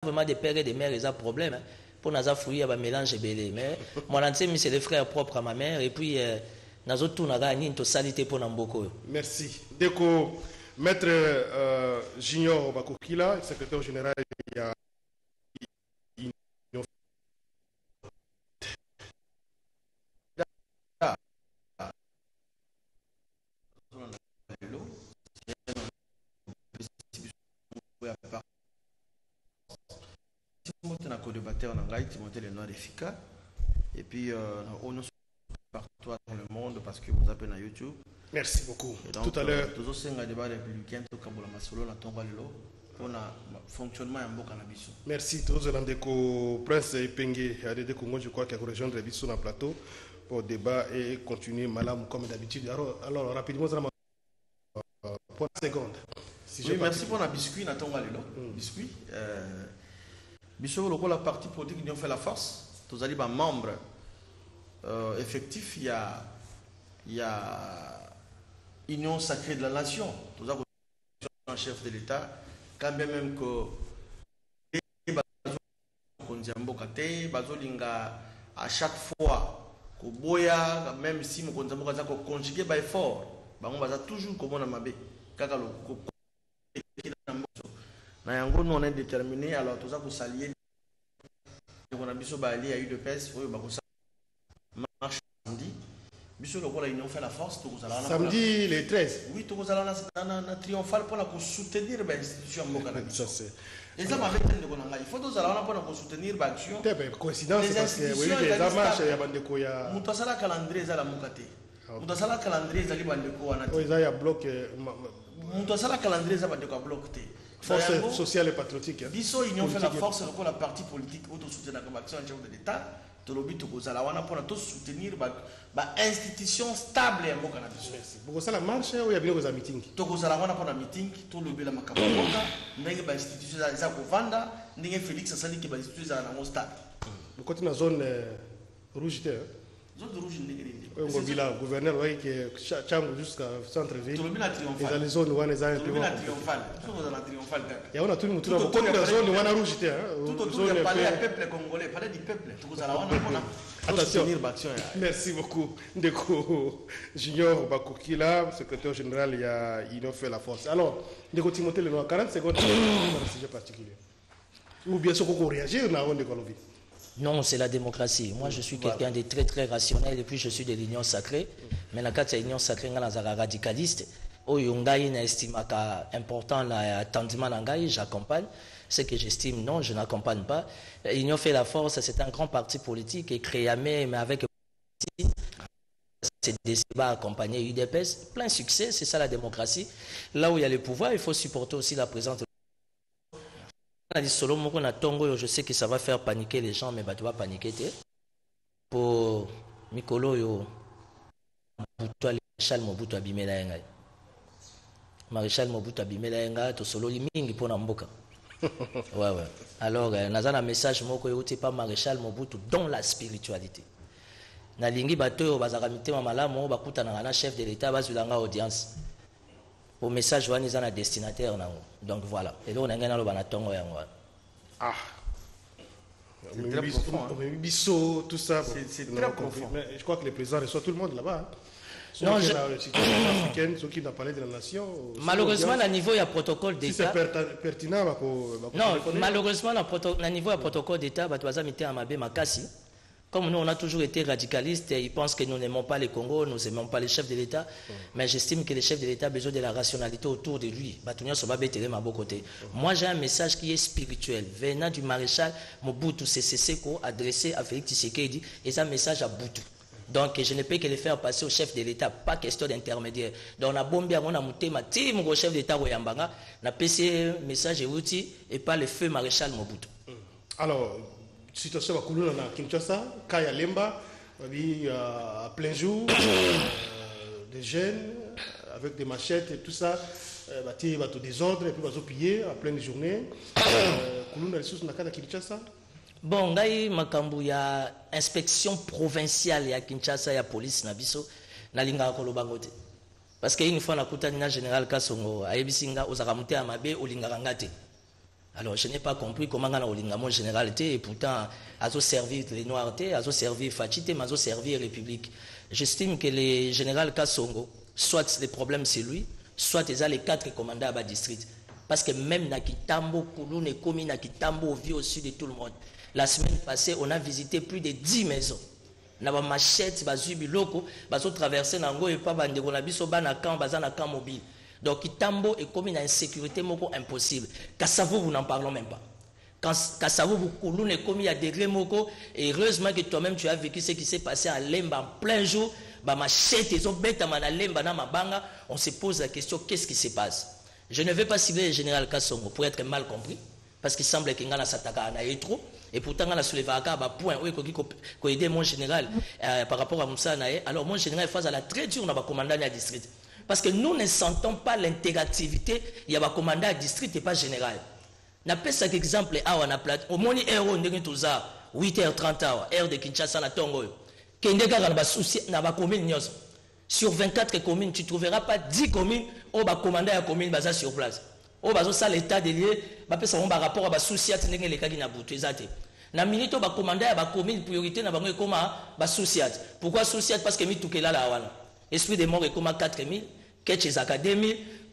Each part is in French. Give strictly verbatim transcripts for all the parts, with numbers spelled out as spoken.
vraiment des pères et des mères, ils ont problème. Hein. Pour nous fouiller, il y a un mélange belé. Mais mon ancien, c'est le frère propre à ma mère. Et puis, nous avons tout gagné une salité pour Namboko. Merci. Déco, maître euh, Junior Bakokila, secrétaire général, il y a et puis euh, on nous partout dans le monde parce que vous appelez à YouTube. Merci beaucoup. Donc, tout à l'heure tous ces débats républicains tout comme la masolo na tonga lelo on a fonctionnement en boka na biso. Merci tous les Landeko Prince Ipenge A D D Congo, je crois qu'il y a rejoindre biso dans le plateau pour débat et continuer malam comme d'habitude. Alors, alors rapidement euh, pour une seconde. Si oui, merci pour la biscuit na tonga lelo. Mm. Biscuit euh biso le la partie politique qui ont fait la force. Tous les membres euh, effectifs, il y a il y a Union sacrée de la nation. Tous les chef de l'État, quand bien même que à chaque fois que boya, même si nous avons conjugué par effort, on va toujours comme on a mabé. On est déterminé, alors tout ça pour s'allier. On a biso bali à U D P S, oui, bah ça marche samedi. Biso le rôle ils ont fait la force, tout ça. Samedi le treize. Oui, tout ça là, c'est un triomphal pour la soutenir l'institution Mbokana. Ça c'est. Et ça m'avait dit qu'on a. Il faut tout ça là pour soutenir l'action. C'est une coïncidence parce que oui, les marches il y a bande ko ya. Mutasala calendrier za la mukate. Mutasala calendrier za li bande ko wana. Oui, ça y a bloc. Mutasala calendrier za bande ko bloqué. Force sociale et patriotique. Biso union fait la force pour la partie politique auto soutenir comme action chef de l'État. To lobi to kozala wana pour tout soutenir ba ba institution stable en Mbokana biso. Merci. Pour ça la marche ou il y a bien aux meeting. To kozala wana pour la meeting, to lobi la makabo boka, ndenge ba institution za kovanda, ndenge Félix asali ke ba institution za na stable. Vous côté na zone rouge terre. Zone rouge ndenge ndenge. On villa gouverneur ouais que chango jusqu'à centre ville. To lobi na triomphal. Dans les zones où on est un peu. To lobi na triomphal. To lobi na triomphal. Ya on a tout le monde tout la zone où on a rouge terre. Tout autour du palais peuple congolais, palais du peuple. To kozala wana pour na attention. Merci beaucoup. Ndeko Junior Bakokila, secrétaire général, il a il a fait la force. Alors, Ndeko Timothée le quarante secondes sur un sujet particulier. Ou bien ce qu'on réagir na on de Colombie. Non, c'est la démocratie. Moi, je suis voilà. quelqu'un de très très rationnel et puis je suis de l'union sacrée. Mais la carte de l'union sacrée, on est radicaliste. Oh, yongai n'estime pas important l'attendement n'angai, j'accompagne. Ce que j'estime, non, je n'accompagne pas. L'union fait la force, c'est un grand parti politique et créé mais avec c'est des débats accompagnés U D P S, plein succès, c'est ça la démocratie. Là où il y a le pouvoir, il faut supporter aussi la présence. Je sais que ça va faire paniquer les gens, mais bah, tu vas paniquer. Pour Mikolo, yo, Maréchal Mobutu Abimela Enga. Maréchal Mobutu Abimela Enga, to solo limingi pour Namboka. Ouais, ouais. Alors, euh, nous avons un message, je pas Maréchal Mobutu dans la spiritualité. Nalingi bato bazakamite mamalamu bakuta na chef de l'État bazulanga audience. Au message wa nizana na destinataire nango. Donc voilà. Et là on a ngana lo bana tongo yango. Ah. C'est très profond. Bisso tout ça. C'est très profond. Mais je crois que le président reçoit tout le monde là-bas. Non, je... africaine, ceux qui n'ont parlé de la nation. Malheureusement, à niveau il y a protocole d'État. Si c'est pertinent, bah, bah, non, malheureusement, à niveau il y a protocole d'État, bah, tu vas mettre à Mabé Makassi. Comme nous, on a toujours été radicalistes, ils pensent que nous n'aimons pas les Congo, nous n'aimons pas les chefs de l'État. Mm. Mais j'estime que les chefs de l'État ont besoin de la rationalité autour de lui. Moi, j'ai un message qui est spirituel, venant du maréchal Mobutu Sese Seko, adressé à Félix Tshisekedi, et c'est un message à Boutou. Donc, je ne peux que le faire passer au chef de l'État, pas question d'intermédiaire. Donc, on a bombé à mon amouté, ma team au chef d'État, Oyambanga, on a passé un message et pas le feu maréchal Mobutu. Mm. Alors, situation à Koulouna à Kinshasa, Kaya Lemba, à plein jour, euh, des jeunes avec des machettes et tout ça, bâtir bateau désordre et puis bateau piller à pleine journée. Koulouna les sources à Kinshasa. Bon, ngai makambu ya inspection provinciale ya Kinshasa ya police na biso na linga ko lobangote. Parce que une fois na kutani na général Kasongo, ayebisinga ozaka muté amabe olingaka ngate. Alors, je n'ai pas compris comment on a une généralité, et pourtant, à servir les Noirs, à servir Fachité, mais à servir République. J'estime que le général Kassongo, soit les problèmes c'est lui, soit ils ont les quatre commandants à district. Parce que même Nakitambo, Kouloun et Komi, Nakitambo vit au sud de tout le monde. La semaine passée, on a visité plus de dix maisons. Na ba machette, ba zubi loko, ba so traverser nango et pas bande ko na biso ba na camp, ba na camp mobile. Donc Kitambo est comme une insécurité moko impossible. Kassavo, vous n'en parlons même pas. Quand Kassavo, vous Kouloun est comme il y a degré moko, et heureusement que toi-même tu as vécu ce qui s'est passé à Lemba en plein jour, ba machette, ils ont bête à ma Lemba na mabanga, on se pose la question, qu'est-ce qui se passe? Je ne vais pas cibler le général Kassongo pour être mal compris, parce qu'il semble qu'il y a Sataka na trop, et pourtant il a soulevé un point où il faut aider mon général euh, par rapport à Moussa Naé. Alors mon général face à la très dure, on a commandant à district. Parce que nous ne sentons pas l'intégrativité, il y a un commandant à district et pas général. N'a pas cet exemple à on a plat, au moins héros de Touza, huit heures trente heures, heure de Kinshasa na Tongo. Kendeka n'a pas souci, n'a pas commune sur vingt-quatre communes, tu ne trouveras pas dix communes où le commandant à commune basa sur place. Où basa ça l'état de lié, bah peut ça on rapport à souci à tenir les cas qui n'a bouté zate. Na minute où le commandant à commune priorité n'a pas comme ba souci. Pourquoi souci? Parce que mi tout que là là wana. Esprit de mort est comme quatre mille, ketch académie,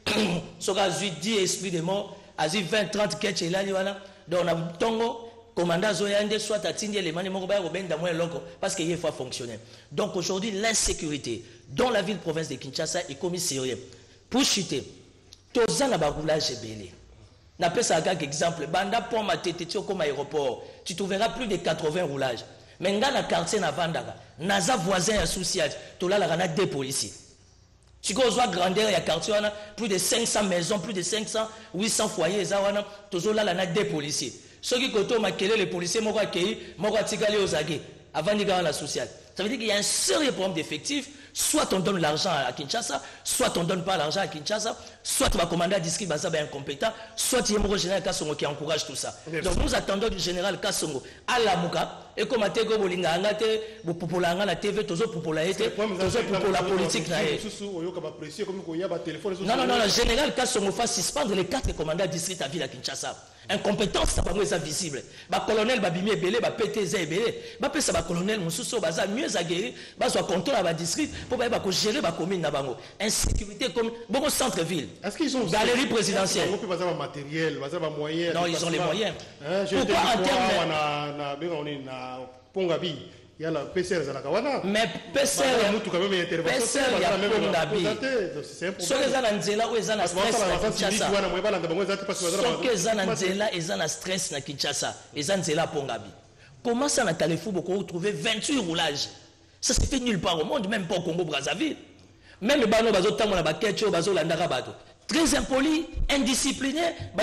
soga huit dix esprit de mort, azi vingt trente ketch là wana. Donc on a tongo commandant Zoyande soit atteindre les manis moko ba robenda moins loco parce qu'il faut fonctionner. Donc aujourd'hui l'insécurité dans la ville province de Kinshasa est commis sérieux. Pour chuter, toza na ba roulage belé. Na pesa un exemple, banda pour ma tete comme aéroport, tu trouveras plus de quatre-vingts roulages. Mais dans le quartier na Vandaka, naza voisin associé, to là la deux policiers. Si vous avez grandeur, il y a quartier, plus de cinq cents maisons, plus de cinq cents, huit cents foyers, toujours là, il y a deux policiers. Ceux qui ont maquillé les policiers, ils ont accueilli, ils ont accueilli aux aguets, avant de gagner la sociale. Ça veut dire qu'il y a un sérieux problème d'effectifs. Soit on donne l'argent à Kinshasa, soit on ne donne pas l'argent à Kinshasa, soit on va commander à district Bazabe incompétent, soit il y a un général Kassongo qui encourage tout ça. Merci. Donc nous attendons du général Kassongo à la Mouka, et comme à Tego Bolinga, pour la T V, toujours pour la politique. Non, non, non, le général Kassongo va suspendre les quatre commandants à district à ville à Kinshasa. Incompétence, ça va être visible. Le colonel Babimi est belé, le P T Z est belé, le colonel Moussousso va mieux aguerri, va soit contrôle à la district pour gérer la commune. Insécurité comme beaucoup centre-ville. Est-ce qu'ils ont galerie présidentielle? Ils ont matériel, moyens. Non, ils ont les moyens. Pourquoi en termes de il y a la P C R Zalakawana. Mais P C R, P C R, il y a Pongabi. Ce que ça n'anzela ou ça n'a stress na Kinshasa. Ce que ça n'anzela et ça n'a stress na Kinshasa. Et ça n'anzela Pongabi. Comment ça n'a Carrefour beaucoup trouvé vingt-huit roulages? Ça se fait nulle part au monde, même pas au Congo Brazzaville. Même le bano bazo tango na bakecho bazo landaka bato. Très impoli, indiscipliné,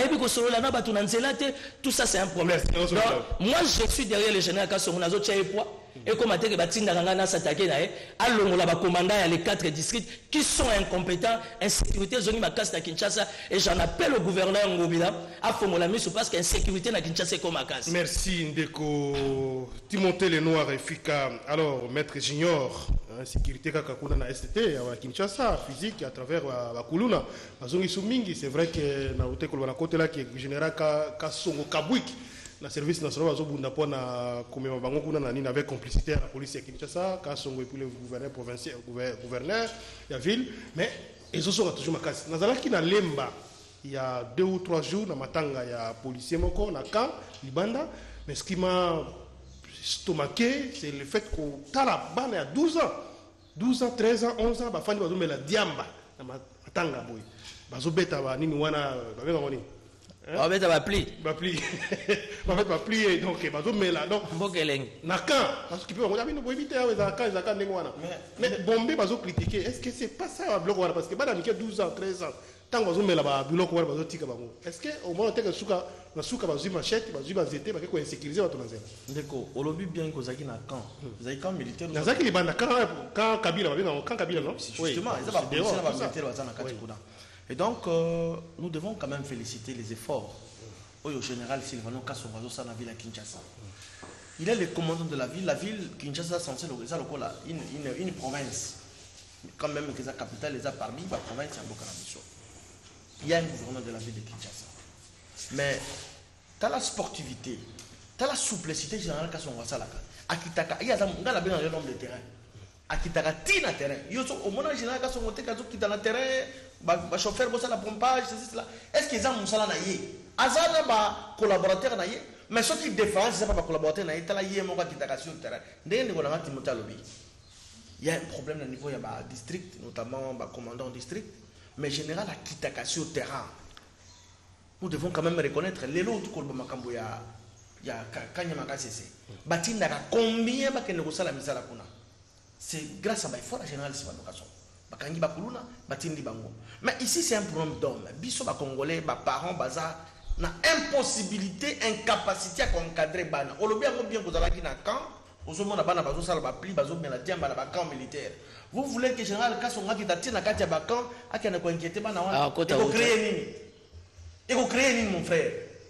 tout ça c'est un problème. Donc, moi je suis derrière le général Kassongo nazo tchaye poids. Et comme à dire que s'attaquer à l'ongla commandant les quatre districts qui sont incompétents, insécurité zone makas na Kinshasa et j'en appelle au gouverneur Ngobila à formuler mise parce qu'insécurité na Kinshasa comme makas. Merci Ndeko Timothée Lenoir et Fika. Alors maître Junior, sécurité kakakuna na S T à Kinshasa physique à travers la Kuluna. Azongi Sumingi, c'est vrai que na uté kolwana côté là qui général Kassongo Kabwik. Le service national avec complicité à la police de Kinshasa, Kassongo et puis le gouverneur provincial, gouverneur de la ville, mais ils sont toujours ma casse. Dans la Lemba, il y a deux ou trois jours, dans Matanga, il y a un policier moko, na camp, Libanda, mais ce qui m'a stomaqué, c'est le fait qu'au Taliban, il y a douze ans, douze ans, treize ans, onze ans, il y a la Diamba, dans Matanga, boy. Bazo beta ba nini wana ba benga ngoni. On va mettre pli. Ba pli. On va mettre plier donc bazo mela donc Mbokeleng. Nakan parce qu'il peut on a bien éviter avec Nakan Nakan ndenge wana. Mais Bombe bazo critiquer est-ce que c'est pas ça bloc wana parce que bana mike douze ans treize ans tant bazo mela ba bloc wana bazo tika bango. Est-ce que au moins teke suka na suka bazo machette bazo bazete ba ko insécuriser bato na zela. Ndeko olobi bien ko zaki na camp. Zaki camp militaire. Na zaki libanda quand quand Kabila ba benga quand Kabila non? Justement, ils va policier ba militaire ba na kati kuna. Et donc, euh, nous devons quand même féliciter les efforts au général Sylvano Kassongo dans la ville à Kinshasa. Il est le commandant de la ville. La ville, Kinshasa, est censée être une, une, une province. Mais quand même, que la capitale, les a parmi, la province, il y a beaucoup d'ambition. Il y a un gouverneur de la ville de Kinshasa. Mais tu as la sportivité, tu as la souplicité générale quand on voit ça là. Akitaka, il y a un gars là-bas dans le nombre de terrain. Akitaka, tina terrain. Au moment général, quand on monte, quand on quitte le terrain, le chauffeur, la pompage, ceci, cela. Est-ce qu'ils ont un salaire naïe? Azana, ba collaborateur naïe. Mais ceux qui défendent, c'est pas collaborateur naïe. Tu as yé mon akitaka sur le terrain. Dès que on a Timothée lobby. Il y a un problème au niveau, il y a un district, notamment le commandant district. Mais général, akitaka sur le terrain. Nous devons quand même reconnaître les lots de Makamboya. Il y a Kanyamaka C C. Batinda combien de négocier la mise à la kuna? C'est grâce à l'effort général de l'éducation. Bakangi Bakuluna, Batindi Bango. Mais ici, c'est un problème d'homme. Biso ba Congolais, ba parents, baza, na impossibilité, incapacité à encadrer Bana. On le bien bien que vous allez dans camp, au moment où Bana bazo sala ba pli, bazo bien la diamba na camp militaire. Vous voulez que général Kassonga qui t'attire na katia ba camp, a qui ne ko inquiéter Bana wana. Et ko créer nini? Et ko créer nini mon frère?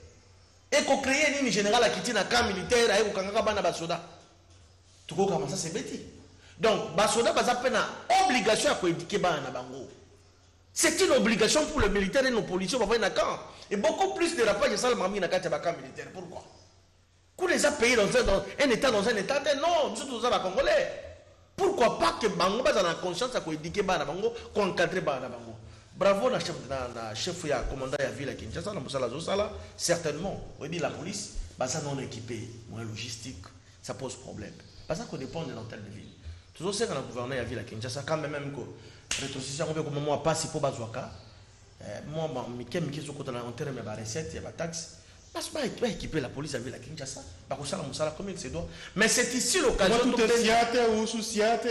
Et qu'on crée une général qui tient un camp militaire et qu'on a un basoda. Tout comme ça, c'est bêtise. Donc, basoda, c'est une obligation à éduquer Bana Bango. C'est une obligation pour le militaire et nos policiers pour avoir un camp. Et beaucoup plus de rapports que ça, le mami n'a qu'à un camp militaire. Pourquoi? Qu'on les a payés dans un état, dans un état, non, surtout dans un Congolais. Pourquoi pas que Bango ait la conscience à éduquer Bana Bango, qu'on encadre Bana Bango? Bravo, le chef, le chef, le commandant de la ville à Kinshasa, certainement, on dit la police, bah ça non équipé, moins logistique, ça pose problème. Parce qu'on dépend de l'antenne de ville. Toujours c'est quand le gouverneur de la ville à Kinshasa, quand même, même que rétrocession, on veut comme moi pas si pour Bazouaka, moi, je me suis dit que en termes de recettes, il y a des taxes. Parce que je vais équiper la police à la ville à Kinshasa, parce que ça, comme il se doit. Mais c'est ici l'occasion de. Tout est siate ou sous siate,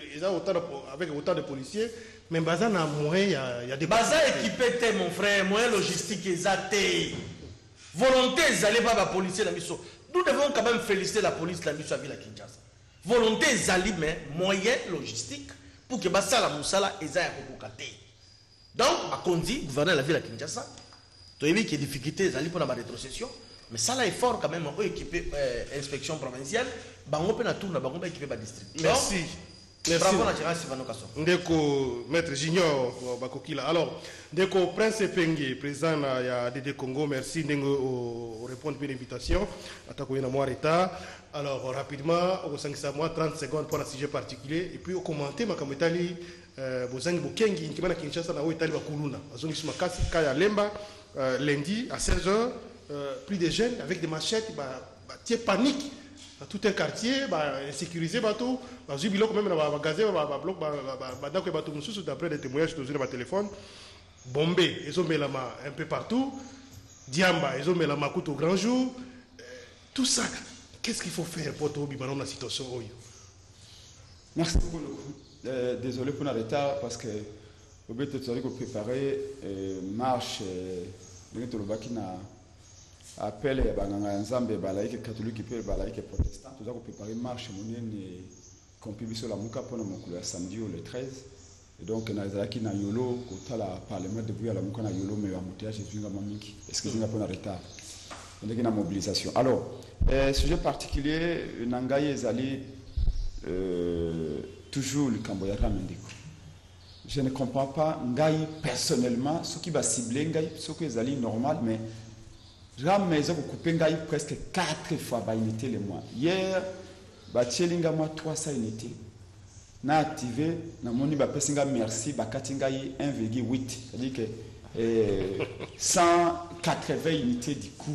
avec autant de policiers. Mais Bazan a moyen, il y a des... Bazan équipé, mon frère, moyen logistique exacté. Volonté, ils n'allaient pas la police la mission. Nous devons quand même féliciter la police la mission à Ville à Kinshasa. Volonté, ils allaient, mais moyen logistique pour que Bassa la Moussala, ils aient un peu. Donc, à Kondi, gouverneur de la Ville à Kinshasa, tu as vu qu'il y a des difficultés, ils allaient pour la rétrocession. Mais ça là est fort quand même, eux équipés euh, inspection provinciale, on peut tourner, on peut équiper le district. Merci. Merci. Ndeko maître Junior Bakokila. Alors, Ndeko Prince Penge, président de D D Congo, merci de répondre à l'invitation. Attaquons une mois retard. Alors, rapidement, au cinq cents mois, trente secondes pour un sujet particulier. Et puis, au commenter, ma kametali, Bozangi Bokengi, Nkimana Kinshasa, na Oitali Bakuluna. Azongi Sumakasi, Kaya Lemba, lundi à seize heures, plus de jeunes avec des machettes, tiers panique. Tout un quartier, sécurisé, bateau, Zubilo quand même dans gazé, bloc, bateau bateau mususu d'après des témoignages sur le téléphone. Bombay, ils ont mis la main un peu partout. Diamba, ils ont mis la main au grand jour. Tout ça, qu'est-ce qu'il faut faire pour trouver maintenant la situation? Merci beaucoup. Euh, désolé pour le retard parce que au but de préparer marche de l'Obakina. Appel à Banganga Nzambe, Balaïque catholique et Balaïque protestant. Nous avons préparé une marche et compris sur la Mouka pour le samedi le treize. Et donc, nous avons dit na Yolo, au Parlement de Bouya, la Mouka na Yolo, mais à Moutéa, j'ai vu un mamik. Excusez-moi pour le retard. On a une mobilisation. Alors, euh, sujet particulier, Nangaye Zali, euh, toujours le Camboya Ramendiko. Je ne comprends pas, Ngaï personnellement, ce qui va cibler Ngaï, ce qui est Zali normal, mais. J'ai coupé presque quatre fois par unité le mois. Hier, j'ai trois cents unités. J'ai activé, j'ai merci, j'ai un virgule huit. C'est-à-dire que euh, cent quatre-vingts unités du coup.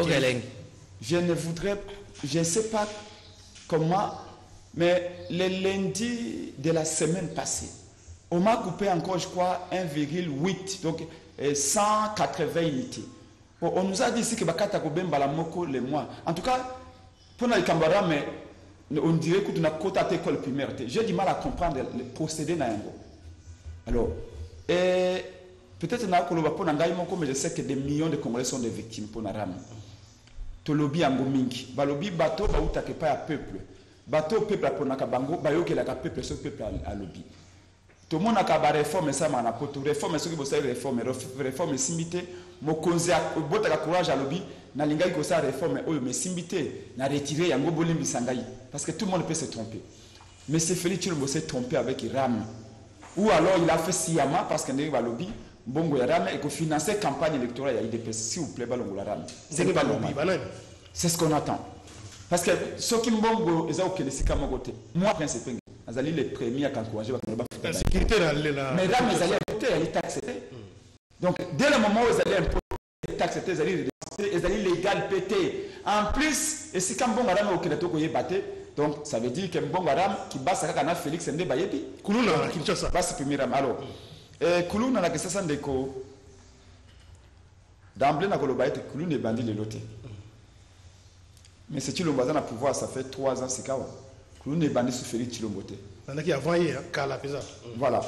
Je ne voudrais, je ne sais pas comment, mais le lundi de la semaine passée, on m'a coupé encore, je crois, un virgule huit. Donc, euh, cent quatre-vingts unités. Bon, on nous a dit ici que Bakata Kobemba la Moko les mois. En tout cas, pour les Cambara, mais on dirait que tu n'as qu'à ta école primaire. J'ai du mal à comprendre le procédé Nayango. Alors, peut-être que mais je sais que des millions de Congolais sont des victimes pour Naram. To lobby en Gominki. Ba lobby bateau, ba ou take pas à peuple. Bateau peuple pour Nakabango, ba yo que la peuple, ce peuple à lobby. Tout le monde a une réforme, ça m'a apporté réforme, ce qui vous réforme, réforme simité, mon conseil, votre courage à lobby, na linga ko sa réforme, oh mais simité, na retiré yango bolim bisangai, parce que tout le monde peut se tromper. Mais c'est Félix Tshilombo s'est trompé avec Iram, ou alors il a fait siyama parce qu'il n'est pas lobby, mbongo ya rame et que financer campagne électorale ya I D P S, s'il vous plaît, balongo la rame. C'est pas normal. C'est ce qu'on attend. Parce que ceux qui mbongo ils ont que les sikama côté. Moi Prince Penge, azali les premiers à encourager la sécurité là là. Mais rame ils allaient voter, ils allaient taxer. Donc dès le moment où ils allaient imposer les taxes, ils allaient ils allaient légal péter. En plus, et si quand mbongo rame au Kenya toko yebate, donc ça veut dire que mbongo rame qui basa kaka na Félix Ndé Bayebi. Kuluna na Kinshasa. Basi premier rame. Alors et Kuluna na Kinshasa ndeko d'emblée na koloba ete Kuluna est bandit le loté. Mais c'est Chilombo à pouvoir, ça fait trois ans, c'est quoi. Kuluna est bandit sous Félix Chilombo. Il y a qui a voyé, Kala Pesa. Voilà.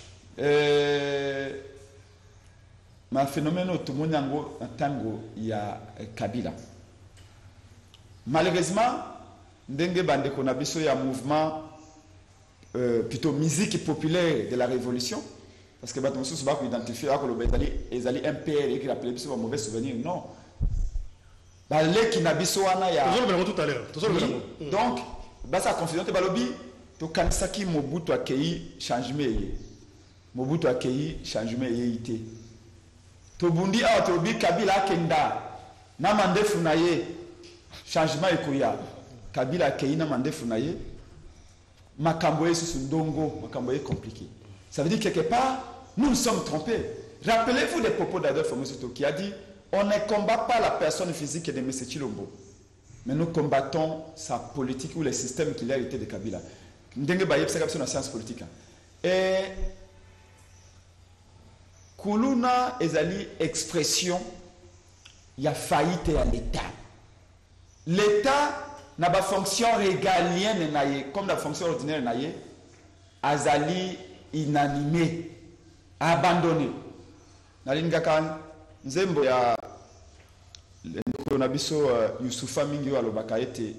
Mais phénomène tout le monde en tango, il y a Kabila. Malheureusement, Ndenge Bande Konabiso, il y a un mouvement euh, plutôt musique populaire de la révolution. Parce que Baton Sous va identifier que les alliés M P R et qui l'appelaient un mauvais souvenir. Non. Les qui n'habitent pas ya. Tout à l'heure. Donc, ça confusion. Balobi, to kanisaki Mobutu accueilli changement. Mobutu accueilli changement été. To bundi a to bi Kabila kenda. Na mande funaye changement ekoya. Kabila accueilli na mande funaye. Makambo est sous ndongo, makambo est compliqué. Ça veut dire quelque part, nous nous sommes trompés. Rappelez-vous des propos d'Adolphe Musuto qui a dit on ne combat pas la personne physique de M. Chilombo, mais nous combattons sa politique ou les systèmes qu'il a hérité de Kabila. Ndenge Bayeb, c'est comme la science politique. Et Kuluna ezali expression, il y a faillite à l'État. L'État n'a pas fonction régalienne, comme la fonction ordinaire, azali inanimé, abandonné. Nalingaka nzembo ya na biso Youssoufa mingi wa lobaka ete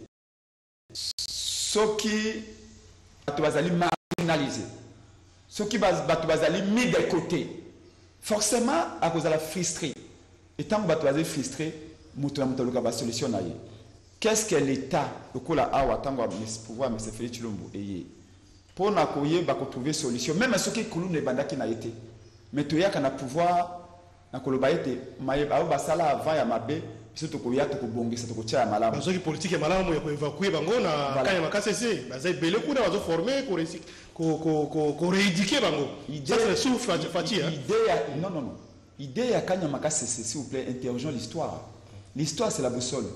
soki bato bazali marginalisé, soki bato bazali mis de côté, forcément à cause de la frustré. Et tant que bato bazali frustré, mutu na mutu luka ba solution na ye. Qu'est-ce que l'État lokola awa tango pouvoir M. Félix Chilombo eye pour na koye ba ko trouver solution même soki Kuluna ebandaki na été mais to yaka na pouvoir na koloba ete maye ba basala avant ya mabe surtout ko ya to ko bongisa to ko tia malamu bazoki politique ya malamu ya ko évacuer bango na kanya makasese bazai belé kuna bazo former ko ko ko ko rééduquer bango ça c'est souffle fati hein idée non non non idée ya kanya makasese s'il vous plaît interrogeons l'histoire. L'histoire c'est la boussole.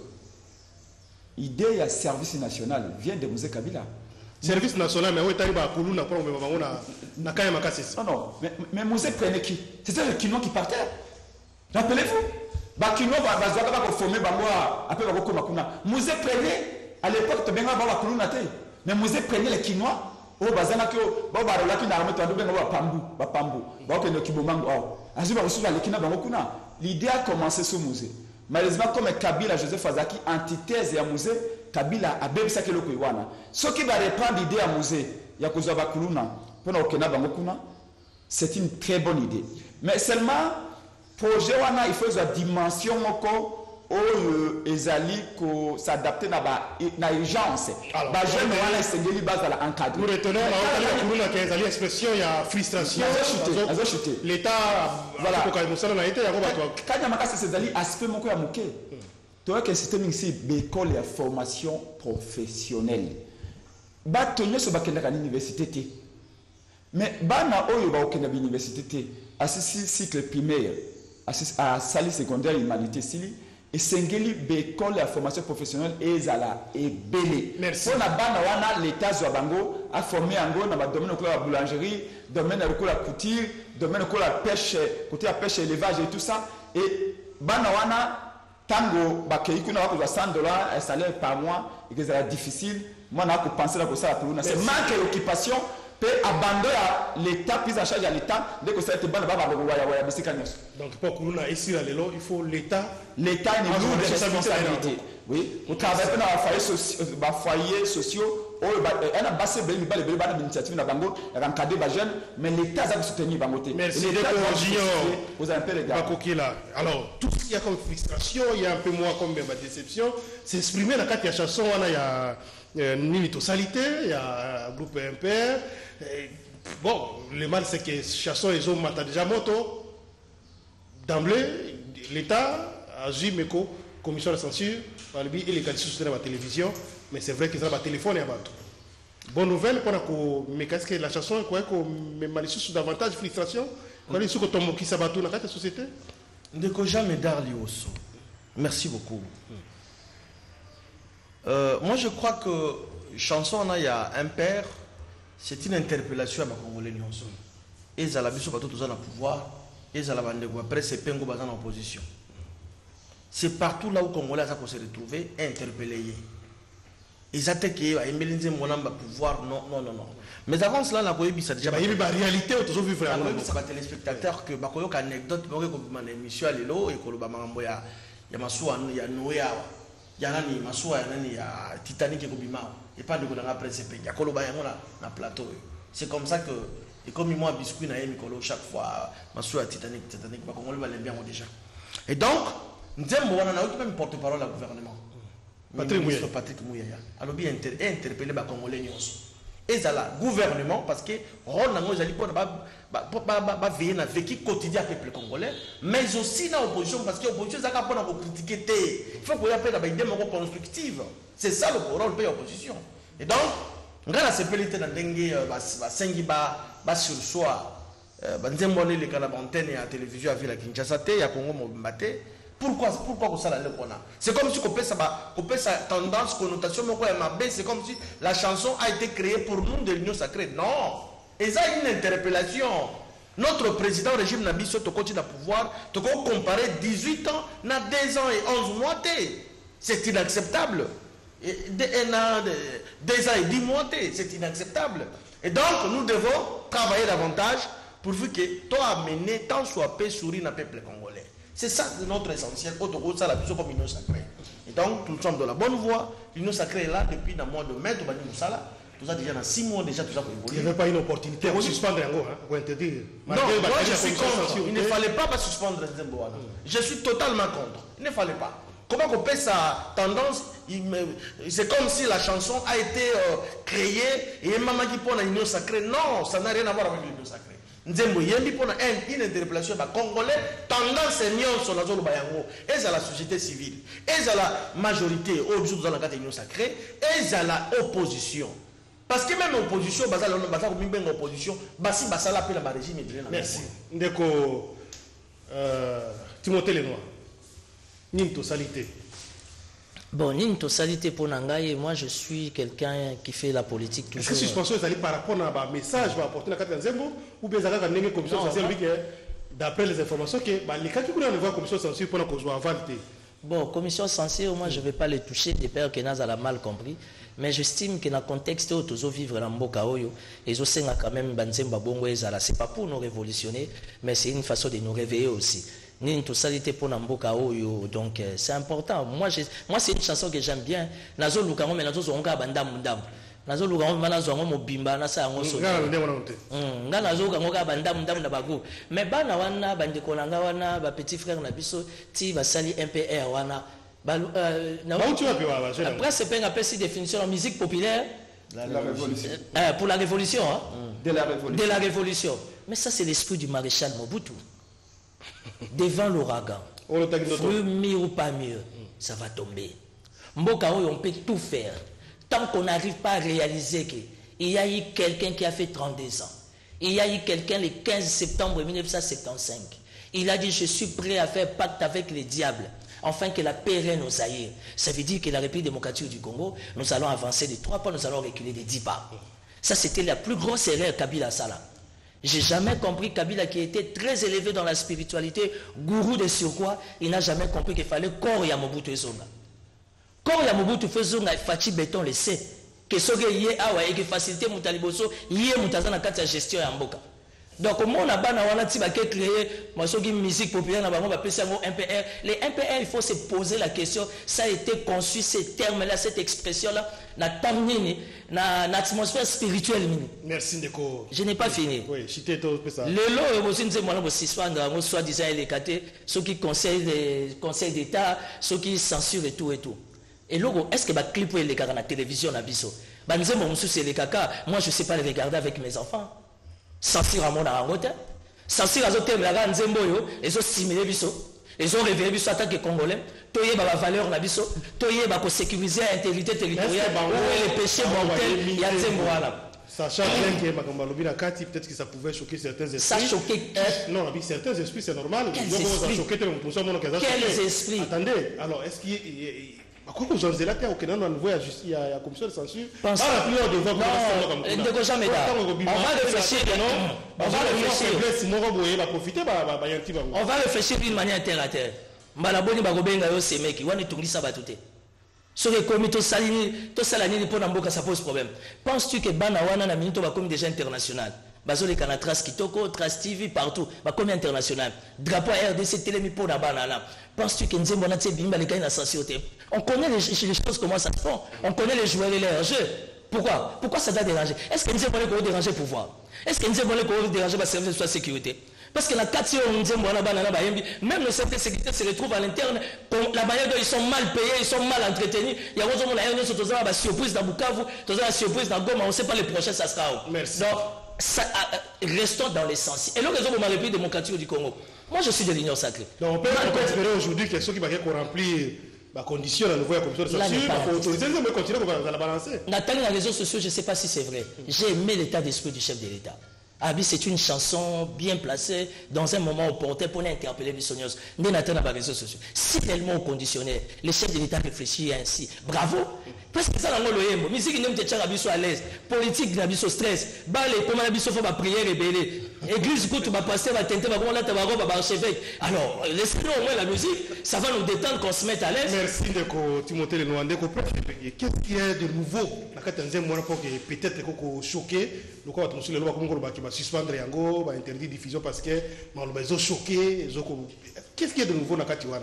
Idée ya service national vient de Mzee Kabila. Service national, mais où est-il à Kuluna pour me voir na na kaya makasese. Non non, mais mais Mzee prenait qui? C'était le Kinois qui partait. Rappelez-vous, ba Kinois ba bazaka ba ko former bango après ba ko makuna. Mzee prenait à l'époque to benga ba Kuluna te. Mais Mzee prenait les Kinois au bazana ko ba ba relaki na armée to ando benga ba pambu, ba pambu. Ba ko no kibomango. Azuba reçoit les Kinois bango kuna. L'idée a commencé sur Mzee. Malheureusement, comme Kabila, Joseph Azaki, antithèse à Mzee, Kabila a bébé ça que le Kouiwana. Ce qui va reprendre l'idée à Mzee, Yakuza Kuluna, pendant que c'est une très bonne idée. Mais seulement, projet Wana, il faut une dimension où ezali ko s'adapter na ba na urgence. Ba jeune Wana c'est base à l'encadrement. Nous retenons la Kuluna qui ezali expression il y a frustration. L'État voilà. Quand il y a ces alliés, aspect mon quoi moqué. Tu vois que le système ici, l'école et formation professionnelle. Bah, tu n'es pas à l'université. Mais bah, na oyo ba okena l'université. À ce cycle primaire, à salle secondaire humanité sili. Et sengeli l'école et formation professionnelle et zala et belé. Merci. Pour la bande wana l'État Zouabango a formé en gros dans le domaine de la boulangerie, domaine de la couture, domaine de la pêche, côté la pêche, élevage et tout ça. Et bande wana tango bakei kuna wako cent dollars un salaire par mois et que c'est difficile. Moi n'a pas pensé là pour ça pour nous. C'est manque d'occupation. Peut abandonner l'État, prise en charge à l'État, dès que ça a été bon, donc pour Kuluna ici à l'élo, il faut l'État. L'État est une lourde responsabilité. Oui, au travail dans les foyers sociaux, on a bassé les initiatives dans Bango, encadrer les jeunes, mais l'État a soutenu Bango. Merci vous avez un peu les gars. Alors, tout ce qu'il y a comme frustration, il y a un peu moins comme déception, c'est exprimé dans la chanson, il y a Nini Tosalité, il y a un groupe M P R. Bon, le mal c'est que Chasson et Zom matent déjà moto. d'emblée, l'État agit, mais comme commission de censure, par le biais et les qualités de la télévision, mais c'est vrai qu'ils ont un téléphone et un bateau. Bonne nouvelle, pour que la chanson, quoi, que malicieux davantage frustration, quoi, les sous que ton qui s'abattent dans la société. Ndeko jamais darli osso. Merci beaucoup. Euh, moi, je crois que chanson, il y a un père, c'est une interpellation à ma Congolais. Et ils ont la biso bateau tous en pouvoir, et ils ont la bande après c'est Pengo bazan en opposition. C'est partout là où Congolais ça peut se retrouver interpellés. Ils attaquent qu'ils ont mon pouvoir, non, non, non, non. Mais avant cela, la Koyebi, ça déjà. Il y a une réalité, on toujours vivre. C'est pas téléspectateur que Bakoyo anecdote, comme une émission à l'élo et que le Bamambo ya Yamasoua, il y a Noé. Il y a nani Massoua, il y a Titanic et Kobima. Et pas de quoi dans la presse, il y a Koloba dans le plateau. C'est comme ça que, et comme moi, biscuit, il y a Mikolo chaque fois, Massoua, Titanic, Titanic, on le bien déjà. Et donc, nous avons même porte-parole au gouvernement. Patrick Mouyaya. Patrick Mouyaya. Alors, bien interpellé les Congolais. Et ça là, gouvernement, parce que Ron Nango, ils allaient pas veiller dans le vécu quotidien du peuple congolais, mais aussi dans l'opposition, parce que l'opposition, ça ne peut pas critiquer. Il faut qu'on y ait des idées constructives. C'est ça le rôle de l'opposition. Et donc, on a ces pélités dans le dengue, cinq bas sur soi, banzembolé les canabantènes et la télévision à Ville à Kinshasa, il y a Congo Mobimate. Pourquoi pourquoi ça la c'est comme si on peut sa tendance, connotation, c'est comme si la chanson a été créée pour nous de l'Union sacrée. Non, et ça une interpellation. Notre président régime Nabiso te continue à pouvoir, te comparer dix-huit ans, na deux ans et onze mois. C'est inacceptable. Et deux ans et dix mois, c'est inacceptable. Et donc nous devons travailler davantage pour que toi amener tant soit paix souris dans le peuple congolais. C'est ça notre essentiel. Autre ça la vision comme l'Union sacrée. Et donc, nous sommes dans la bonne voie. L'Union sacrée est là depuis le mois de mai. Tout ça déjà dans six mois déjà tout ça pour évoluer. Il n'y avait pas une opportunité pour suspendre un pour interdire. Non, moi je suis contre. Il ne fallait pas suspendre Nzemboana. Je suis totalement contre. Il ne fallait pas. Comment on peut sa tendance? C'est comme si la chanson a été euh, créée et maman qui prend l'Union sacrée. Non, ça n'a rien à voir avec l'Union sacrée. Nzembo yembi pour une interpellation ba congolais tendance union sur la zone bayango et à la société civile et à la majorité au biso dans la carte union sacrée et à la opposition parce que même opposition bazala on bazala ko mbenga opposition basi basala pe la régime de la merci ndeko euh Timothée Lenoir Ninto salité. Bon, Ninto salité pour Nangaye, moi je suis quelqu'un qui fait la politique toujours. Est-ce que suspension est allée par rapport à un message va apporter la carte Nzembo ou bien ça va venir commission censure d'après les informations que les cas qui voulaient voir commission censure pendant qu'on soit avalé. Bon, commission censure, moi je ne vais pas les toucher, des pères que Naz a mal compris, mais j'estime que dans le contexte où tous vivre dans Mboka Oyo, ils ont quand même Banzemba Bongo Ezala, c'est pas pour nous révolutionner, mais c'est une façon de nous réveiller aussi. Ninto salité pour Namboka Oyo, donc euh, c'est important. Moi, moi c'est une chanson que j'aime bien. Nazo Lukango, mais Nazo Zonga Bandam Ndam. Nazo Lukango, Nazo Mobimba, Nasa Angoso. Nga Nazo Kangoka Bandam Ndam Nabago. Mais Bana Wana, Bandekolanga Wana, ba petit frère Nabiso, Ti Basali M P R Wana. Après, c'est pas une définition en musique populaire. La, la révolution. Euh, pour la révolution, hein? Mm. De la révolution. De la révolution. Mais ça, c'est l'esprit du maréchal Mobutu. Devant l'ouragan, mieux ou pas mieux, ça va tomber. Mboka on peut tout faire. Tant qu'on n'arrive pas à réaliser qu'il y a eu quelqu'un qui a fait trente-deux ans. Il y a eu quelqu'un le quinze septembre mille neuf cent soixante-quinze. Il a dit, je suis prêt à faire pacte avec les diables, afin que la paix règne au Zaïre. Ça veut dire que la République démocratique du Congo, nous allons avancer de trois pas, nous allons reculer de dix pas. Ça, c'était la plus grosse erreur Kabila Sala. J'ai jamais compris Kabila qui était très élevé dans la spiritualité, gourou de surcroît, il n'a jamais compris qu'il fallait corps ya Mobutu Zonga. Corps ya Mobutu Zonga, Fati Béton le sait. Que ce qui est awa et que facilité Moutaliboso, yé Moutazana kati ya gestion ya mboka. Donc, on a créé une musique populaire, M P R. Les M P R, il faut se poser la question, ça a été conçu, ces termes-là, cette expression-là, dans l'atmosphère spirituelle. Merci, Ndeko. Je n'ai pas fini. Oui, je t'ai dit ça. Le lot, aussi, nous avons soi-disant les catés, ceux qui conseillent Conseil d'État, ceux qui censurent et tout et tout. Et là, est-ce que le clip est dans la télévision, moi, je ne sais pas les regarder avec mes enfants. Censure à mon arangota. Censure azotemelaka nzembo oyo ezosimile biso ezorévéler biso en tant que Congolais toyeba ba valeur na biso toyeba ko sécuriser intégrité territoriale ou les péchés mortels ya nzembo wana. Sachant bien que Makamalobi na Kati, peut-être que ça pouvait choquer certains esprits. Ça choquait qui? Non, avec certains esprits, c'est normal. Quels esprits? Quels esprits? Attendez, alors est-ce qu'il y a... Pourquoi vous avez là qu'il y a une commission de censure? Non, on va réfléchir. On va réfléchir. On va réfléchir d'une manière terre à terre. Malaboni bagobenga yo semeki wani tungisa batute. Sur les comités, tout ça, tout ça, ça pose problème. Penses-tu que Bana Wana na minito ba comme déjà international? Bazo les canatras kitoko, Tras T V partout, ba comme international. Drapeau R D C télé mi pour na banana. Penses-tu que Nzembo na tse bimba les cas na société? On connaît les, les choses comment ça se fait. On connaît les joueurs et leurs jeux. Pourquoi? Pourquoi ça doit déranger? Est-ce que Nzembo va déranger pouvoir? Est-ce que Nzembo va déranger le service de sécurité? Parce que la quatre même le service de sécurité se retrouve à l'interne, la manière dont ils sont mal payés, ils sont mal entretenus. Il y a une surprise dans Bukavu, une surprise dans Goma, on ne sait pas les prochains, ça sera où. Merci. Donc, ça, restons dans l'essentiel. Et l'occasion de ma République démocratique du Congo. Moi, je suis de l'Union sacrée. Donc, on peut, on peut espérer aujourd'hui que ceux qui vont remplir la condition à nouveau commission de censure, il faut autoriser, mais continuer à la balancer. Nathalie, les réseaux sociaux, je ne sais pas si c'est vrai. J'ai aimé l'état d'esprit du chef de l'État. Abi, c'est une chanson bien placée dans un moment opportun pour interpeller les sonneuses. Si tellement au conditionnel, le chef de l'État réfléchit ainsi. Bravo! Parce que ça, la musique qui n'est à l'aise, politique n'a pas stress, les comment la biso faut ma prière rébellée. Église, quand tu vas passer, va tenter, va voir là, tu vas voir archevêque. Alors, laissez-nous au moins la musique, ça va nous détendre qu'on se mette à l'aise. Merci de Timothée Lenoandé. Qu'est-ce qu'il y a de nouveau? Peut-être qu'on choqué. Donc, on va le loi qui va suspendre Yango, va interdire diffusion parce que ils ont choqué. Qu'est-ce qu'il y a de nouveau dans Katiwana?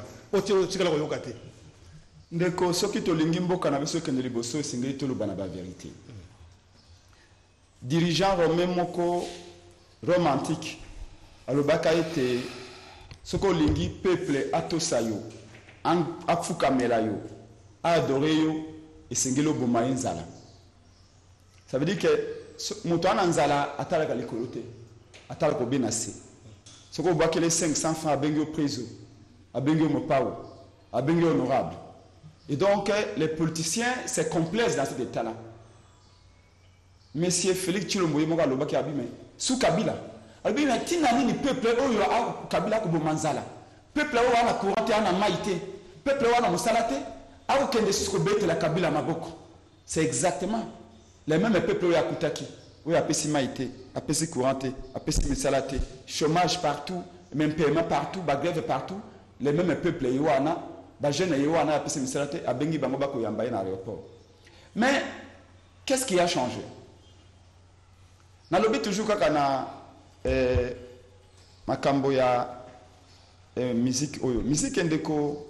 Ndeko soki to lingi mboka na biso kende liboso esengeli toloba na ba vérité. Dirigeant romain moko Rome antique alobaka ete soko lingi peuple atosa yo afukamela yo adore yo esengeli oboma nzala. Ça veut dire que moto ana nzala atalaka likolo te atalaka benase. Soko bwakele cinq cents francs abengi o preso abengi o mopawo abengi honorable. Et donc, les politiciens, c'est complexe dans cet état-là. Monsieur Félix Tshilombo Yemoga Lobaki Abime, sous Kabila. Abime, Tinani ni peuple, Oyo Kabila Kubomanzala. Peuple Oyo la courante ana maïté. Peuple Oyo la mosalate. Aou Kende Suskobete la Kabila Maboko. C'est exactement les mêmes peuples Oyo Akutaki. Oyo Apesi maïté, Apesi courante, Apesi mosalate. Chômage partout, même paiement partout, grève partout. Les mêmes peuples Oyo ana. Mais qu'est-ce qui a changé? Nalobi toujours quand na makambo ya musique oyo musique ndeko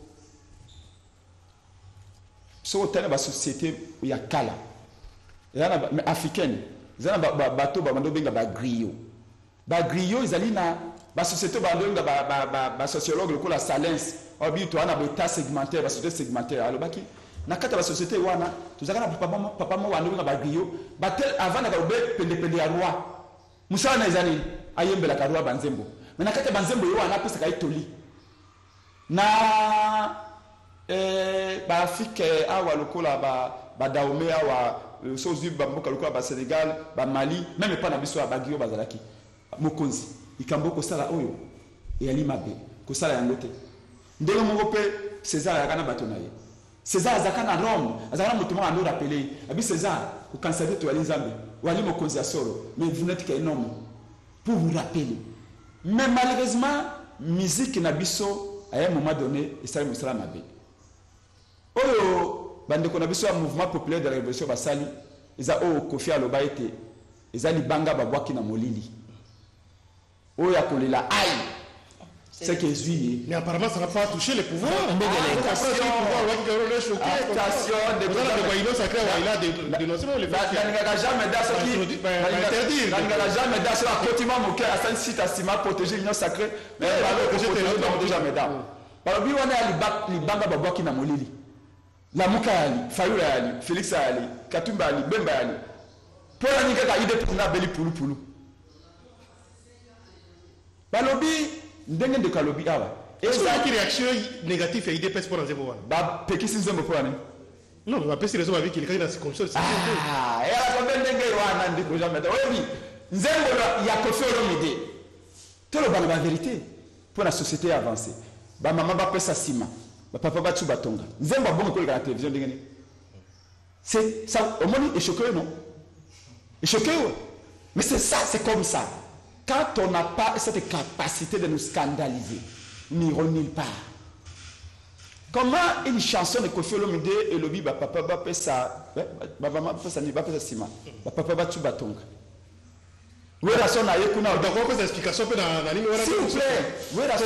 so tele ba société ya kala ya africaine zana bato ba mando benga ba griot ba griot izali na ba société ba ndonga ba ba ba sociologue lokola Salens obi to ana beta segmentaire ba société segmentaire alobaki na kata ba société wana tuzaka na papa mo papa mo wana ba griot ba tel avant na ba pende pende ya roi musala na izani ayembela ka roi banzembo na kata banzembo yo wana pesa ka itoli na eh ba Afrique awa lokola ba ba Dahomey awa sozu ba mboka lokola ba Sénégal ba Mali même pas na biso ba griot bazalaki mokonzi ikambo ko sala oyo e ali mabe ko sala yango te ndelo moko pe César yakana bato na ye César zakana Rome azakana mutu mo ando rappeler abi César ko conserver to ali nzambe wali mokonzi asoro mais vous n'êtes qu'un homme pour vous rappeler. Mais malheureusement musique na biso à un moment donné et ça me sera mabe oyo bande ko na biso mouvement populaire de la révolution basali eza o Kofi aloba ete eza libanga babwaki na molili oh ya kolela aïe c'est que juillet mais apparemment ça n'a pas touché les pouvoirs attention de l'Union sacrée il a dénoncé les faits n'engagera jamais dans ce qui n'engagera jamais dans ce continent moké à cinq sites à Sima protéger l'Union sacrée mais alors déjà mesdames alors bi wana ali libanga babwaki na molili la muka ali Fayulu ali Félix ali Katumba ali Bemba ali pour la nika ka ide pour na beli pulu pulu balobi ndenge de kalobi awa est-ce que une réaction négative et idée pèse pour un zéro ba pekisi nzembo pour ani non mais ba pesi raison avec quelqu'un dans ce console ah et ala ko ndenge wana ndiko jamais oui nzembo ya Koffi Olomide to lo bana ba vérité pour la société avancer ba mama ba pesa sima ba papa ba tsuba tonga nzembo bongo ko la télévision ndenge ni c'est ça au moins est choqué non est choqué mais c'est ça c'est comme ça quand on n'a pas cette capacité de nous scandaliser nous n'irons nulle part. Comment une chanson de Koffi Olomide et le biba papa ba pesa ba mama pesa ni ba pesa sima ba papa ba tsuba tonga oui la son aye kuna donc on peut explication peu dans la ligne s'il vous plaît oui la son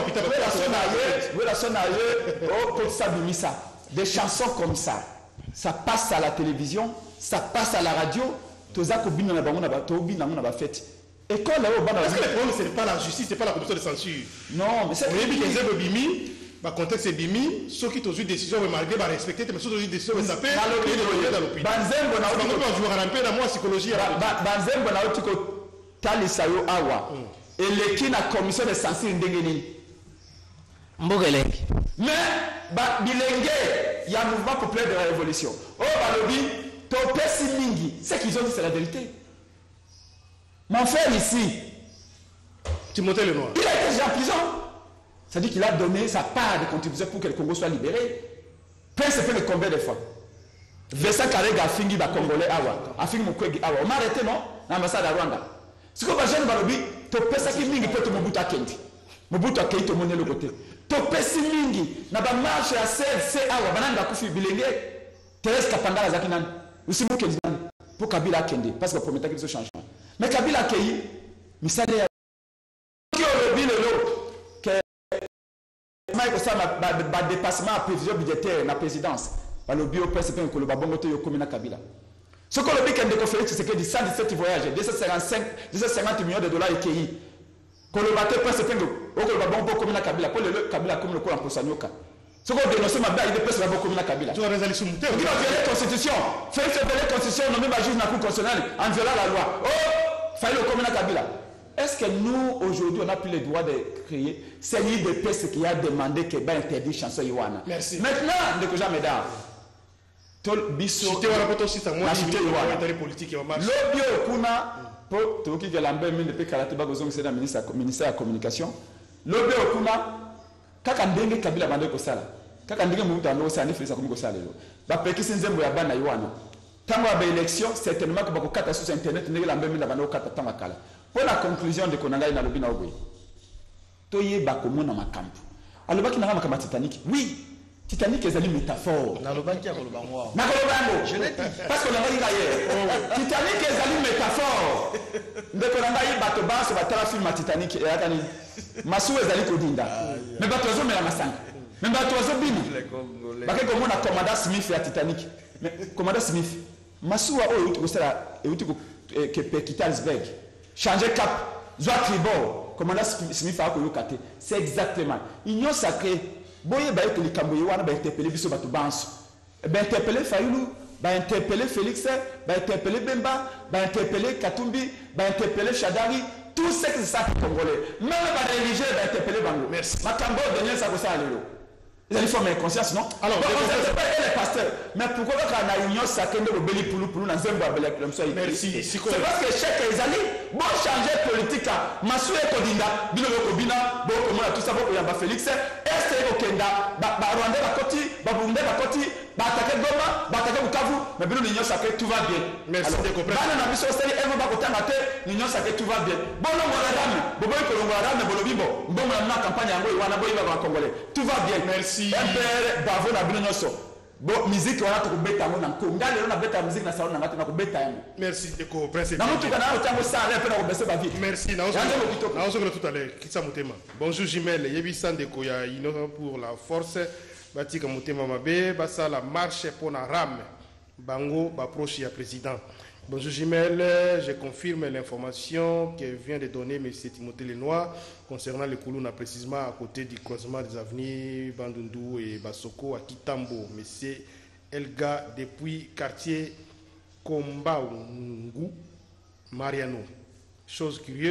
aye oui la son aye oh pour ça bimisa des chansons comme ça ça passe à la télévision ça passe à la radio toza ko bina na bango na ba to bina na ba fête et quand là au bana parce que le problème c'est pas la justice c'est pas la commission de censure non mais c'est oui bien que zebo bimi ba contexte c'est bimi ceux qui ont eu décision mais malgré ba respecter mais ceux qui ont eu décision mais ça peut dans l'opinion banzembo na on peut jouer à un peu dans moi psychologie banzembo na otiko talisa yo awa eleki na commission de censure ndenge nini mbogelenge mais ba bilenge ya mouvement populaire de la révolution oh balobi to pesi mingi c'est qu'ils ont dit c'est la vérité. Mon frère ici, Timothée Lenoir, il a été déjà en prison. Ça dit qu'il a donné sa part de contribution pour que le Congo soit libéré. Prince fait le combien de fois Vincent Karega a fini le Congolais awa, a fini mon Kwegi awa. On m'a arrêté non l'ambassade à Rwanda. Ce que je balobi, to pesa ki mingi peut Mobutu akendi. Mobutu akendi to monner le côté. To pesi mingi na ba marche à C L C awa bananga kufi bilenge. Thérèse Kapanga zaki nan. Aussi mo kendi nan pour Kabila akende parce que promettait qu'il se change. Mais Kabila accueilli, mais ça qui aurait dit le lot que ça va dépassement à prévision budgétaire na présidence. Par le bio presse que le babongo te yokomi na Kabila. Ce qu'on le dit qu'un déco Félix c'est que dit cent dix-sept voyages, deux cent cinquante-cinq, deux cent cinquante millions de dollars écueillis. Qu'on le batte presse que le babongo comme na Kabila, pour le Kabila comme le coin pour Sanyoka. Ce qu'on dénonce ma balle, il est presque comme na Kabila. Tu as raison sur mon terme. Il a violé la constitution. Félix a violé la constitution, nommé ma juge na cour constitutionnelle en violant la loi. Oh! Fallait le commun à Kabila. Est-ce que nous, aujourd'hui, on a plus le droit de créer? C'est l'île de paix qui a demandé que ben interdit chanson Iwana. Merci. Maintenant, de que jamais d'art. Tol biso. Cité wala poto sita moi cité Iwana. Politique et marche. Lobio kuna po to ki galambe mine pe karate ba gozong c'est la ministre ministère de la communication. Lobio kuna kaka ndenge Kabila bande ko sala. Kaka ndenge mu tando sani fisa ko sala yo. Ba pekisi nzembo ya bana Iwana. Tant que l'élection, certainement que beaucoup de sur internet ne l'ont même pas de pour la conclusion de Konanga na lobina oboy. Toye bakomo na makampu. Alors baki na kama Titanic. Oui, Titanic est une métaphore. Na lobaki ya kolobango. Na kolobango. Je l'ai dit parce que la mari hier. Titanic est une métaphore. De Konanga yi bato ba so batala film Titanic et atani. Masu ezali kodinda. Mais bato zo mela masanga. Mais bato zo bini. Baki komo na commandant Smith ya Titanic. Mais commandant Smith Masuwa o yuti kosala e yuti ko ke pekita iceberg changer cap zwa tribord commandant Smith a ko yokate c'est exactement union sacrée boye ba yeke likambo ye wana ba interpeller biso bato banso ba interpeller Fayulu ba interpeller Félix ba interpeller Bemba ba interpeller Katumbi ba interpeller Shadari tout ce que ça congolais même ba religieux ba interpeller bango merci makambo Daniel ça ko ça lelo. Ils faut mettre conscience, non? Alors, bon, on ne sait pas les pasteurs. Mais pourquoi quand on a une union sacrée de Beli Poulou Poulou dans un bois comme ça? Merci. C'est parce que chaque Ezali, bon changer politique, Massou et Kodinda, Bilo Kobina, bon comment tout ça, bon Yamba Félix, Est et Okenda, Rwanda Bakoti, Babunde Bakoti, Batake Goma, Batake Bukavu, mais Bilo l'union sacrée, tout va bien. Merci de comprendre. Dans la mission, c'est elle va côté maté, l'union sacrée, tout va bien. Bon, non, voilà, dame, bon, bon, voilà, dame, bon, Bibo, bon, la campagne, Wana Boy va Congolais, tout va bien. Merci. Père bravo na bino nyoso bon musique wana to kubeta ngo na konga lelo na beta musique na salon na ngati na kubeta yango merci de ko prince na mutu kana otango sala pe na kubesa ba vie merci na oso na oso tout à l'heure kitsa mutema bonjour Jimel yebisa ndeko ya innocent pour la force batika mutema mabe basa la marche pour na ram bango ba proche ya président. Bonjour Jimel, je confirme l'information que vient de donner M. Timothée Lenoir concernant le Koulouna, précisément à côté du croisement des avenirs Bandundu et Basoko à Kitambo. M. Elga depuis quartier Kombaungu, Mariano. Chose curieuse,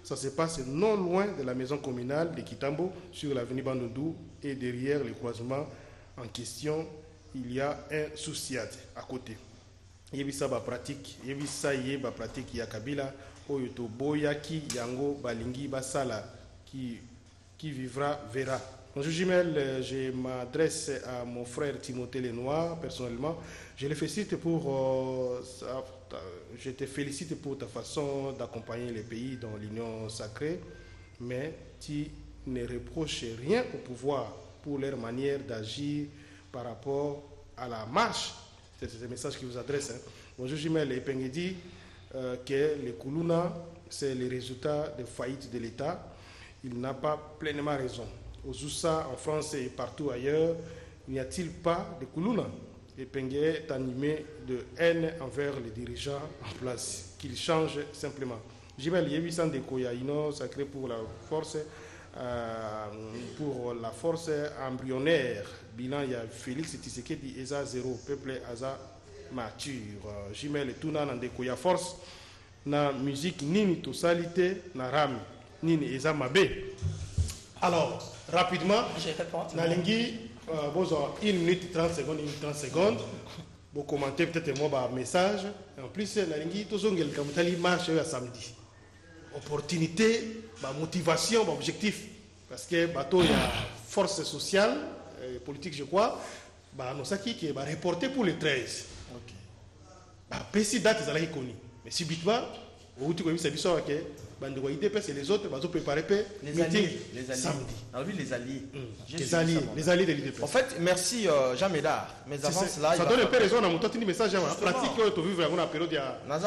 Ça se passe non loin de la maison communale de Kitambo, sur l'avenue Bandundu, et derrière le croisement en question, il y a un souciade à côté. Il y a ça pratique, il y a ça y a pratique ya Kabila, oyoto boyaki yango balingi basala qui qui vivra verra. Bonjour Jumel, je m'adresse à mon frère Timothée Lenoir personnellement. Je le félicite pour euh, sa, ta, je te félicite pour ta façon d'accompagner les pays dans l'union sacrée, mais tu ne reproches rien au pouvoir pour leur manière d'agir par rapport à la marche. C'est ce message qui vous adresse. Hein. Bonjour Jumel, et Pengue dit euh, que le Koulouna, c'est le résultat de faillite de l'État. Il n'a pas pleinement raison. Aux Oussa, en France et partout ailleurs, n'y a-t-il pas de Koulouna? Et Pengue est animé de haine envers les dirigeants en place, qu'il change simplement. Jumel, il y a huit cents de Koyaïno, sacré pour la force, euh, pour la force embryonnaire. Bilan, il y a Félix Tshisekedi, Eza zéro, peuple Aza mature. Jumel et Tuna dans des Koya force, na musique nini tosalité, na rami, nini Eza mabe. Alors, rapidement, Nalingi, euh, bon, une minute trente secondes, une minute trente secondes. Vous commentez peut-être moi un message. En plus, Nalingi, tout le monde marche à samedi. Opportunité, bah, motivation, bah, objectif. Parce que bateau, il y a force sociale, euh, politique, je crois. Bah, nous savons qui est reporté pour le treize. Ok. Bah, précis date, ils allaient connu. Mais subitement, au bout de ça, ok. Et les autres, ils préparer les alliés, les alliés. Samedi. Alors, oui, les alliés. Mmh. Les alliés, les alliés de l'I D P S. En fait, merci euh, Jean Médard. Mais avant cela, ça donne un peu raison à mon temps de message. Pratique que tu vivre dans la période de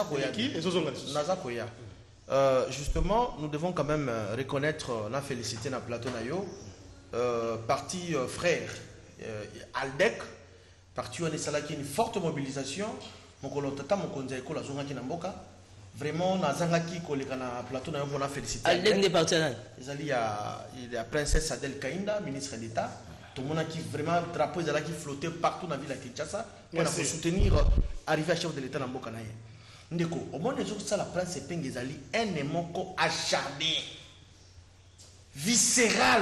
Naza Koya. Euh, justement, nous devons quand même reconnaître la félicité dans plateau Nayo, euh, parti euh, frère euh, Aldec, parti où on est une forte mobilisation. Mon colotata, mon conseil, la zone qui n'a pas. Vraiment, na zangaki koleka na plateau na yoko na félicité. Aldec n'est parti là. Il y a la princesse Adel Kainda, ministre d'État. Tout le monde qui vraiment drapeau là qui flottait partout dans la ville de Kinshasa pour soutenir arriver à chef de l'État na mboka na ye. Ndeko, au moins les autres ça la princesse Pengue Zali un émoko acharné, viscéral.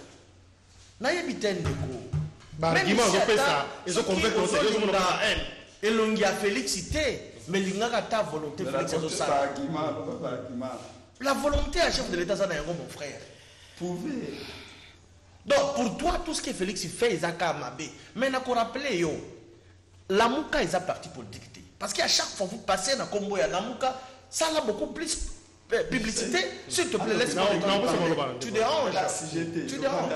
Na yebite ndeko. Bah argument on fait ça. Ils ont convaincu que c'est eux la haine. Et l'on y a félicité. Mais il n'y a pas de volonté. La volonté à chef de l'État, c'est mon frère. Pouvez. Donc, pour toi, tout ce que Félix fait, il y a qu'à m'aber. Mais il faut rappeler, yo, la Mouka est un parti politique. Parce qu'à chaque fois que vous passez dans le Combo, la Mouka, ça a beaucoup plus de publicité. S'il te plaît, laisse-moi. Tu déranges. Tu déranges.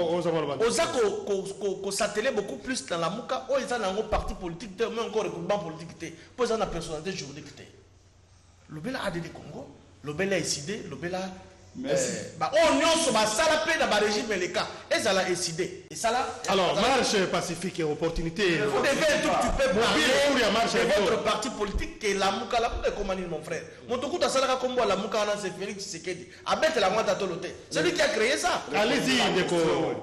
On s'attelle beaucoup plus dans la Mouka. On est dans un parti politique, même encore un gouvernement politique. Pour ça, on a une personnalité juridique. Le Bela a des Congo, le Bela est décidé, le Bela. Merci. On y a ça la paix dans le régime les cas. Et ça l'a décidé. Et ça là. Alors, marche pacifique et opportunité. Vous devez un tout petit peu parler de votre parti politique qui est la Mouka. La Mouka est comme mon frère. Mon toku ta sala comme la Mouka on a c'est Félix Tshisekedi. Abet la moitié toloté. C'est lui qui a créé ça. Allez-y, Ndeko.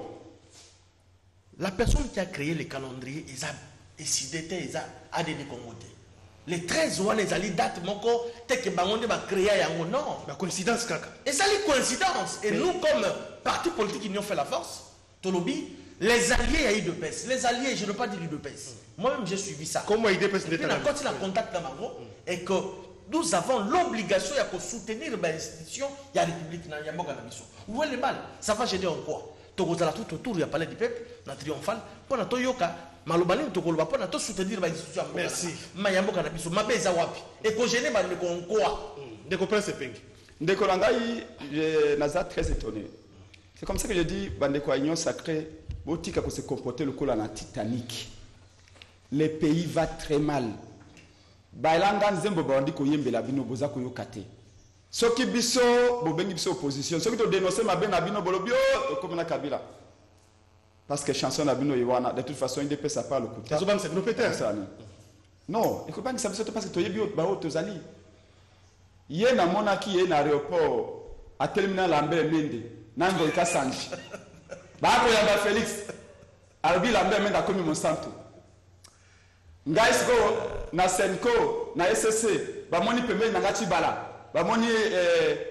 La personne qui a créé le calendrier, ils a décidé, ils a adhéré Congo. Les treize ou les alliés datent mon corps, tel que Bangonde va créer un non. La coïncidence, caca. Et ça, les coïncidences. Et nous, comme parti politique, ils nous ont fait la force. Tolobi, les alliés à I D P S. Les alliés, je ne veux pas dire I D P S. Moi-même, j'ai suivi ça. Comment I D P S n'était pas là? Quand il a contact dans Bango, et que nous avons l'obligation de soutenir les institutions, il y a la République, il y a Mboga Namiso. Où est le mal? Ça va gêner en quoi? Togozala tout autour, il y a palais du peuple, la triomphale, pour la Toyoka. Malobani tokoloba pona to soutenir ba institution. Merci. Mayambo kana biso mabeza wapi. Et ko gêner ba ndeko quoi? Ndeko Prince Pengue. Ndeko Langai, je naza très étonné. C'est comme ça que je dis bandeko union sacrée, botika ko se comporter le col en Titanic. Le pays va très mal. Bailanga nzembo bandi ko yembela bino boza ko yokate. Soki biso bobengi biso opposition, soki to dénoncer mabe na bino bolobio comme na Kabila. Parce que chanson Nabino Iwana, de toute façon, il dépêche ça par le coup. C'est nos péteurs. Non, il ne faut pas que ça me sorte parce que tu es bio, bao, tes alliés. Il y a un monarchie, il y a un aéroport, à terminal Lambert Mende, Nango et Kassanji. Bah, il y a Félix, Albi Lambert Mende a commis Monsanto. Ngaïsko, na Senko, na S S C, bah, moni pemé, na Gatibala, bah, moni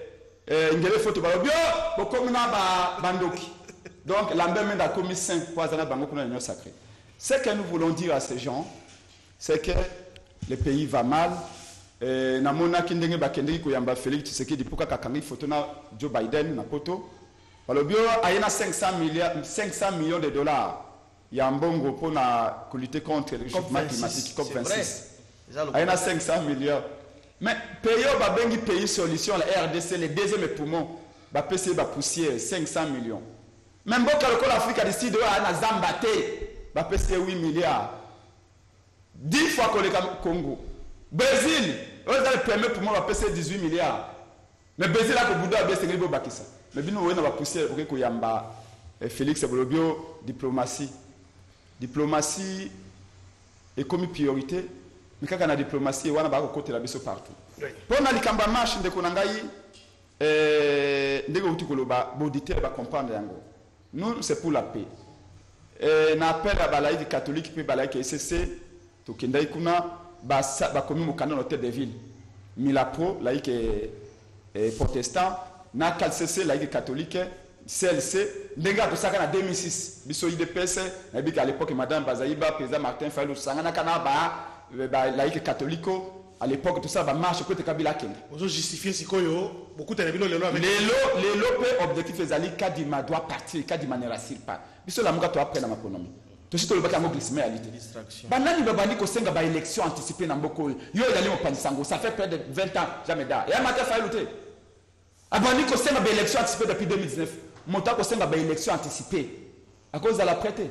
ngele photo ba bio bokomi na ba bandoki. Donc l'ambème a commis cinq fois dans la banque pour l'union sacrée. Ce que nous voulons dire à ces gens, c'est que le pays va mal. Namona kindenge bakendeki koyamba Félix Tshisekedi pourquoi kakangi photo na Joe Biden na poto. Balobio ayena cinq cents millions de dollars. Ya mbongo pour na lutter contre le changement climatique COP vingt-six. Ayena cinq cents millions. Mais pays ba bengi pays solution la R D C le deuxième poumon ba P C ba poussière cinq cents millions. Même si l'Afrique a décidé de Zambate, va payer huit milliards. dix fois que le Congo. Brésil, vous allez permettre pour moi de payer dix-huit milliards. Mais Brésil a que Bouddha a baissé le Bakissa. Mais bien nous avons poussé pour que Yamba Félix Bolobio diplomatie. Diplomatie est comme une priorité. Mais quand on a diplomatie, on a pas côté la baisse partout. Pour na likamba marche de Konangai, euh, ndeko utikoloba bodité va comprendre yango. Nous, c'est pour la paix. On appelle à Balaï catholique, puis Balaï qui est C C, Tokenda Ikuna, ba commis au canon hôtel de ville. Milapro, laïque et protestant, na K C C, laïque catholique, C L C, Nenga tout ça en deux mille six. Biso I D P S, à l'époque, Madame Bazaïba, président Martin Fayou, Sangana Kanaba, laïque catholique. À l'époque, tout ça va marcher côté Kabila King. Vous justifiez si koyo, beaucoup de les lois avec les lots, les lots, objectif les alliés, Kadima doit partir, Kadima ne rassure pas. Biso la muka to après dans ma économie. Tout ce que le bac a glissé réalité. Banani babani ko senga ba élection anticipée na mboko. Yo yali mo panisango, ça fait près de vingt ans jamais da. Et amata fa lutter. Abani ko senga ba élection anticipée depuis deux mille dix-neuf. Monta ko senga ba élection anticipée à cause de la prêter.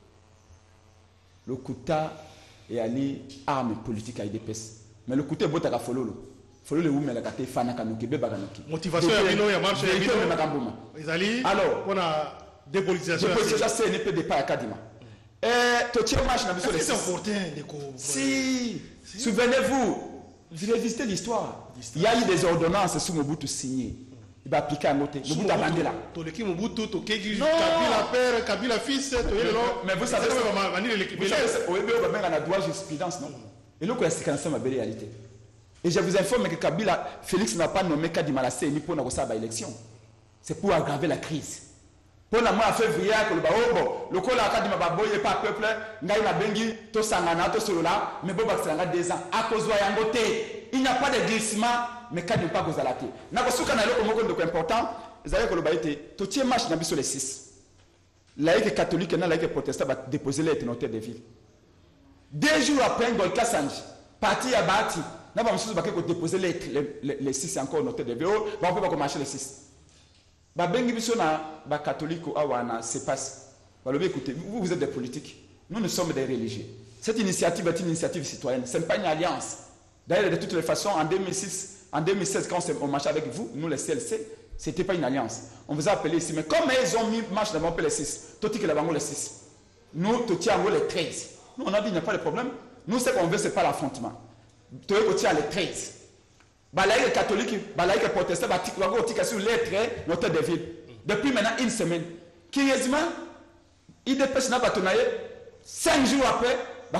Le Kouta et ali arme politique à I D P S. Mais le côté beau t'as follow follow le women la kate fana kanuki beba kanuki motivation ya bino ya marche ya bino makambuma ezali alors on a dépolitisation dépolitisation c'est ne peut pas kadima eh to tient marche na biso c'est important de ko si souvenez-vous vous revisitez l'histoire il y a eu des ordonnances sous Mobutu signées il va appliquer à noter Mobutu a bandé là to le ki Mobutu to kegi Kabila père Kabila fils to yelo mais vous savez vanille l'équipe au ébé au ba na droit jurisprudence non. Et là, c'est ma belle réalité. Et je vous informe que Kabila, Félix n'a pas nommé Kadima la C N I pour la élection. C'est pour aggraver la crise. Pour la mois février, le col à Kadima Baboye pas peuple, Ngaï na Bengi, to Sangana, to Solola, mais Boba Sanga deux ans. À cause de Yangote, il n'y a pas de glissement, mais Kadima pas Gozalate. Nagosuka na loko moko de important, Zaya Kolobaïte, to tiens marche na biso les six. Laïque catholique et laïque protestant va déposer les notaires de ville. Deux jours après, Golka Sanji, parti à Bati, nous avons déposé les, les, les six encore notés de V O, on peut pas marcher les six. Babengi Bissona, ba catholique ou awana, c'est pas. Écoutez, vous, vous êtes des politiques, nous, nous sommes des religieux. Cette initiative est une initiative citoyenne, ce n'est pas une alliance. D'ailleurs, de toutes les façons, en deux mille six, en deux mille seize, quand on marchait avec vous, nous les C L C, ce n'était pas une alliance. On vous a appelé ici, mais comme ils ont mis marche devant les six, tout qui les les six. Nous, tout tiens les treize. Nous, on a dit, il n'y a pas de problème. Nous, ce qu'on veut, ce n'est pas l'affrontement. Tu es côté à les treize. Les catholiques, les protestants, les sur les traits, notre de ville. Depuis maintenant une semaine. Curieusement, il dépêche n'a pas tourné. Cinq jours après, il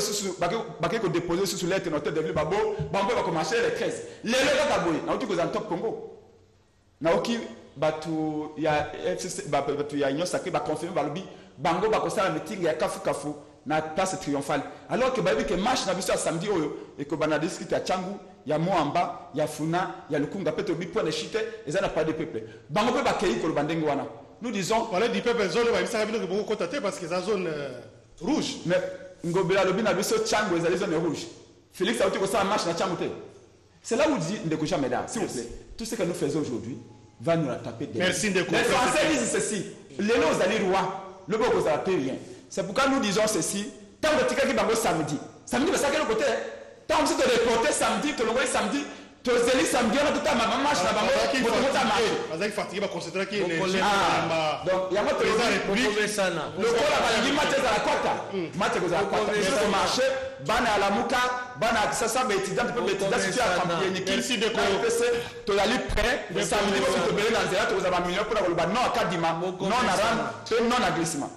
va déposer sur lettre notre de ville. Il va commencer les treize. Les gens qui ont été en top Congo. Naoki, il y a une sacrée, il va confirmer, Bango va commencer à meeting, il y a Kafu Kafu. Na place triomphale alors que baby que marche na biso samedi oyo et que bana discuter à Changu ya Moamba ya Funa ya Lukunga peut bi point de chute et ça n'a pas de peuple bango pe ba kei ko bandengo wana nous disons voilà du peuple zone ba bisa bino que beaucoup contacter parce que ça zone euh, rouge mais ngobela lobi na biso Changu ezali zone rouge Félix a dit que ça marche na Changu te c'est là où dit Ndeko Jameda s'il vous plaît tout ce que nous faisons aujourd'hui va nous la taper derrière. Merci Ndeko. Les Français disent ceci les nos alliés rois le beau vous a rien. C'est pourquoi nous disons ceci. Tant que tu as samedi, samedi, c'est ça que le côté. Tant que tu te reportes samedi, tu l'envoies samedi, tu as zéli samedi, on a tout à ma maman, je n'ai pas de marche. Vous fatigué, va concentrer qui est les gens. Donc, il y a votre république. Le col a dit match à la quota. Match à la quota. Il faut marcher. Bana à la mouka, bana ça ça, mais étudiant, tu peux mettre ça sur la campagne. Merci de tu as lu prêt. Samedi, tu peux dans zéro, tu as un million pour le non à Kadima, non à Ram, non à glissement.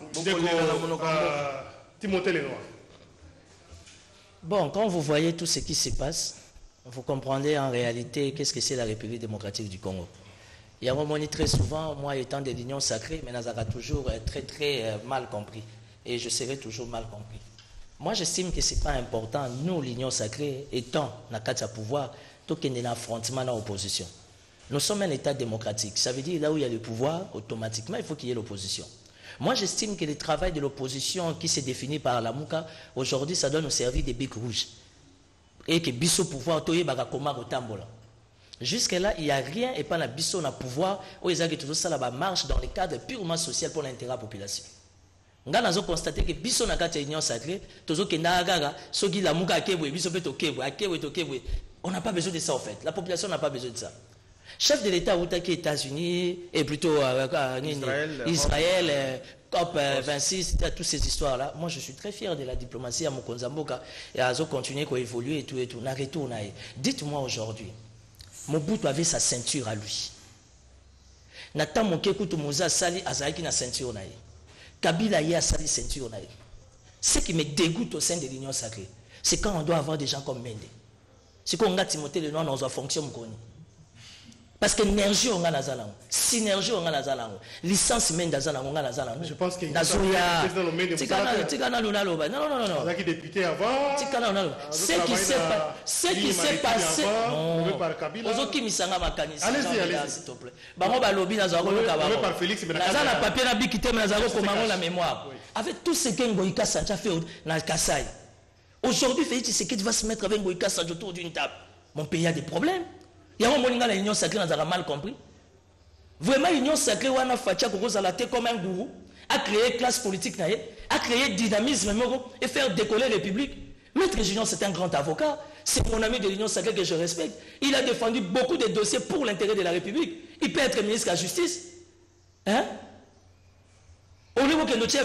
Timothée Lenoir. Bon, quand vous voyez tout ce qui se passe, vous comprenez en réalité qu'est-ce que c'est la République démocratique du Congo. Il y a un moment très souvent, moi étant de l'union sacrée, mais Nazara toujours très très euh, mal compris. Et je serai toujours mal compris. Moi j'estime que ce n'est pas important, nous l'union sacrée, étant dans le pouvoir, tout qu'il y a un affrontement dans l'opposition. Nous sommes un État démocratique. Ça veut dire là où il y a le pouvoir, automatiquement il faut qu'il y ait l'opposition. Moi j'estime que le travail de l'opposition qui s'est défini par la Mouka, aujourd'hui ça doit nous servir des bics rouges. Et que biso pouvoir, toye bagakoma rotambola. Jusque-là, il n'y a rien et pas la biso na pouvoir où ils ont toujours ça la marche dans le cadre purement social pour l'intérêt de la population. Nous avons constaté que biso na kati union sacrée, toujours que na gaga, soki la muka akebwe, biso pe tokebwe, akebwe tokebwe. On n'a pas besoin de ça en fait. La population n'a pas besoin de ça. Chef de l'État Outaki États-Unis et plutôt euh, euh, Israël, Israël euh, COP euh, vingt-six, toutes ces histoires-là. Moi, je suis très fier de la diplomatie à Mokonzamboka et à continuer à évoluer et tout et tout. Dites-moi aujourd'hui. Mobutu avait sa ceinture à lui. Nata Mokekutu Mouza Sali Azaki na ceinture naïe. Kabila y a sali ceinture naïe. Ce qui me dégoûte au sein de l'Union sacrée, c'est quand on doit avoir des gens comme Mende. C'est quand on a Timothée le nom dans une fonction mkoni. Parce que l'énergie on a la zalango, synergie on a la zalango, licence même dans zalango on a la zalango. Je pense qu'il y a des Tikana Tikana Lunalo. Non non non non. Il y a des députés avant. Tikana Lunalo. Ce qui s'est ce qui s'est passé. Non. Ozoki misanga makanisi. Allez-y allez-y s'il te plaît. Bango ba lobby na zako loka ba. Par Félix mais na zana papier na bikité mais na zako komango la mémoire. Avec tout ce que Ngoïka Sanja fait na Kasai. Aujourd'hui Félix c'est qu'il va se mettre avec Ngoïka Sanja autour d'une table. Mon pays a des problèmes. Il y a un moment où l'union sacrée n'a mal compris. Vraiment, l'union sacrée, on a fait comme un gourou, a créé classe politique, a créé dynamisme et faire décoller la République. Maître Junior, c'est un grand avocat. C'est mon ami de l'union sacrée que je respecte. Il a défendu beaucoup de dossiers pour l'intérêt de la République. Il peut être ministre de la Justice. Hein? Au niveau que nous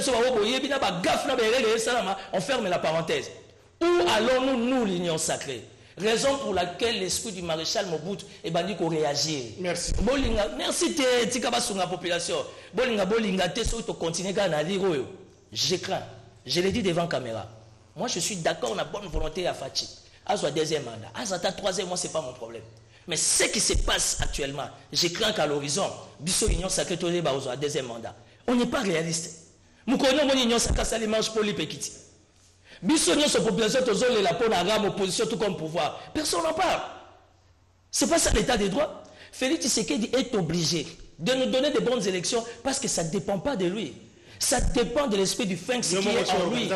on ferme la parenthèse. Où allons-nous, nous, l'union sacrée? Raison pour laquelle l'esprit du maréchal Mobutu est banni qu'on réagir. Merci. Bolinga, merci te tikaba sur la population. Bolinga bolinga te so to continuer à lire. Je crains. Je l'ai dit devant caméra. Moi je suis d'accord, on a bonne volonté à Fachi. À son deuxième mandat, à son troisième, moi c'est pas mon problème. Mais ce qui se passe actuellement, je crains qu'à l'horizon, biso union sacrée tolé ba au deuxième mandat. On n'est pas réaliste. Nous connaissons mon union sacrée ça les marche pour les petits. Bissonnier sur population, tous les la gamme opposition tout comme pouvoir. Personne n'en parle. C'est pas ça l'état des droits. Félix Tshisekedi est obligé de nous donner de bonnes élections parce que ça ne dépend pas de lui. Ça dépend de l'esprit du Feng qui est en lui.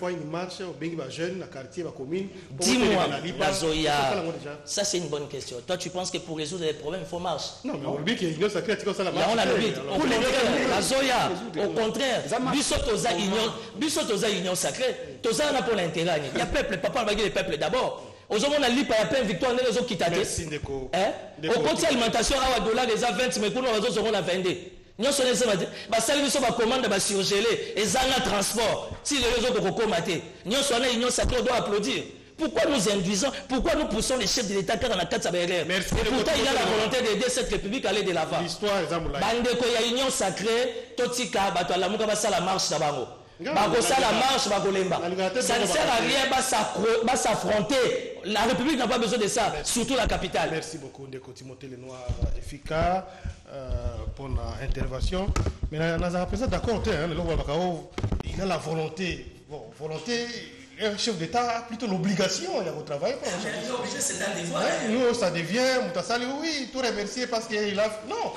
Dis-moi, Nazoya, ça c'est une bonne question. Toi tu penses que pour résoudre les problèmes, il faut marcher? Non, mais on oublie qu'il y a une sacrée qui a la marche. On a le au contraire, Nazoya, au contraire, Bissot Toza union sacrée, Toza n'a pas l'intérêt. Il y a peuple, papa va dire le peuple d'abord. Aujourd'hui, on a lié par la peine victoire, on a les autres qui t'attendent. Merci, Ndeko. Au compte alimentation, à dollar, les a vingt, mais pour nous, les autres seront à vingt-deux. Nous sommes en commande de surgeler et en transport. Si les réseaux de recommater, nous sommes en union sacrée, on doit applaudir. Pourquoi nous induisons, pourquoi nous poussons les chefs de l'État car on a quatre sabérères? Et pourtant, il y a la volonté d'aider cette République à aller de l'avant. L'histoire est en Bandeko, il y a union sacrée, Totika, Bato, la Mouka, la marche, Sabango. Bakosa la marche, Bakolemba. Ça ne sert à rien de s'affronter. La République n'a pas besoin de ça, surtout la capitale. Merci beaucoup, Ndeko Timothée Lenoir, efficace euh, pour l'intervention. Mais nous avons fait ça d'accord, il a la volonté. Bon, volonté, un chef d'État a plutôt l'obligation de travailler. C'est un devoir. Nous, ça devient, Moutassali, oui, tout remercier parce qu'il a. Non.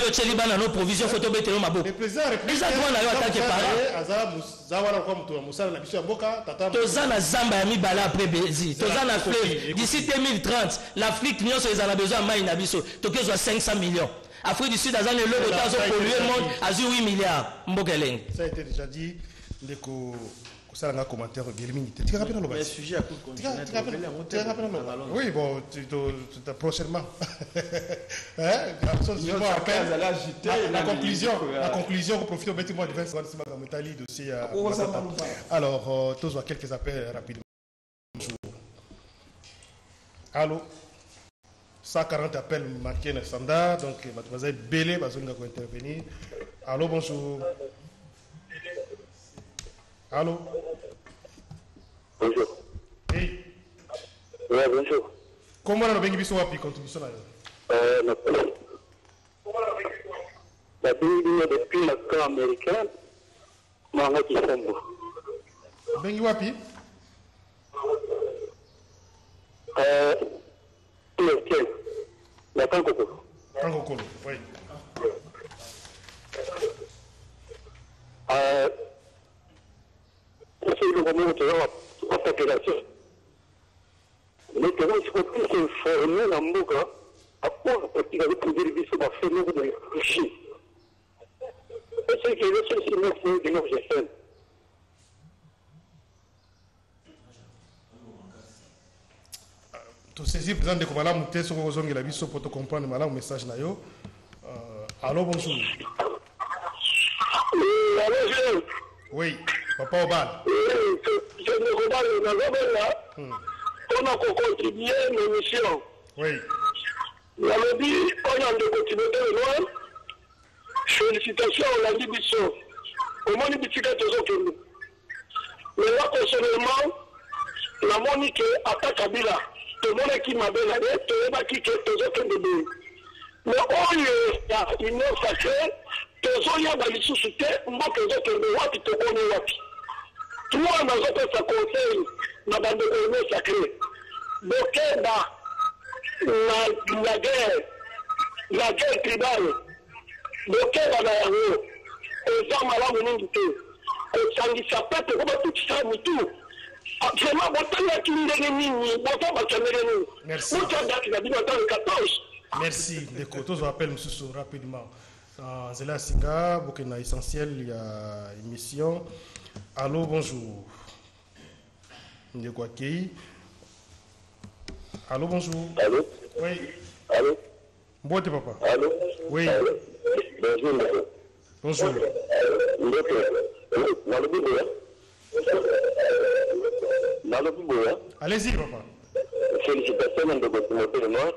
Le président républicain. D'ici deux mille trente, l'Afrique, nous avons besoin de cinq cents millions. Afrique du Sud, a pollué le monde à huit milliards. Ça a été déjà dit. Ça a un commentaire bien limité. Tu te rappelles le sujet à oui, bon, prochainement. La conclusion, la conclusion, vous profitez au bâtiment de vingt secondes, dossier. Alors, tous voient quelques appels rapidement. Bonjour. Allô? cent quarante appels marqués dans le standard, donc mademoiselle Bélé va intervenir. Allô, bonjour. Allô? Bonjour. Oui. Oui, bonjour. Comment on a bien vu son contribution là? Euh, non. La ligne depuis le camp américain, Manga Kisombo. Bengi wapi? Euh, lequel? La Kankoko. Kankokolo, oui. Euh, c'est le moment où tu as la population. Mais comment il faut plus s'informer dans le monde, à quoi il avait pu dire que ça fait nous de coucher. Et c'est que le seul signe c'est que nous j'ai fait. Tu saisis président de Komala Mouté sur le zone de la vie pour te comprendre le message na yo. Allô, bonjour. Oui, allô, oui, papa Obal. Oui, je me regarde dans le là. On a contribué à l'émission. Oui. On a dit, on a de continuer de loin. Félicitations à la Libisson. Au moins, il y a des autres. Mais là, personnellement, la Monique attaque Kabila. Tout le monde qui m'a donné, tout le monde qui est des autres bébés. Mais on y a une union sacrée, tout le monde a des sous-soutés, moi, tout le monde qui te connaît wapi. Tout le monde a des autres conseils, dans la union sacrée. Donc, la guerre, la guerre tribale, donc, la guerre, les hommes à la minute, et ça ne s'appelle pas tout ça, mais tout. Merci. Merci. Les côtés rappellent monsieur rapidement. Zela Singa, Bokena essentiel, il y a émission. Allô, bonjour. Allô, bonjour. Allô. Oui. Allô. Bon, t'es papa. Allô. Oui. Allô. Bonjour. Bonjour. Allez-y, papa. Félicitations de votre moteur noir.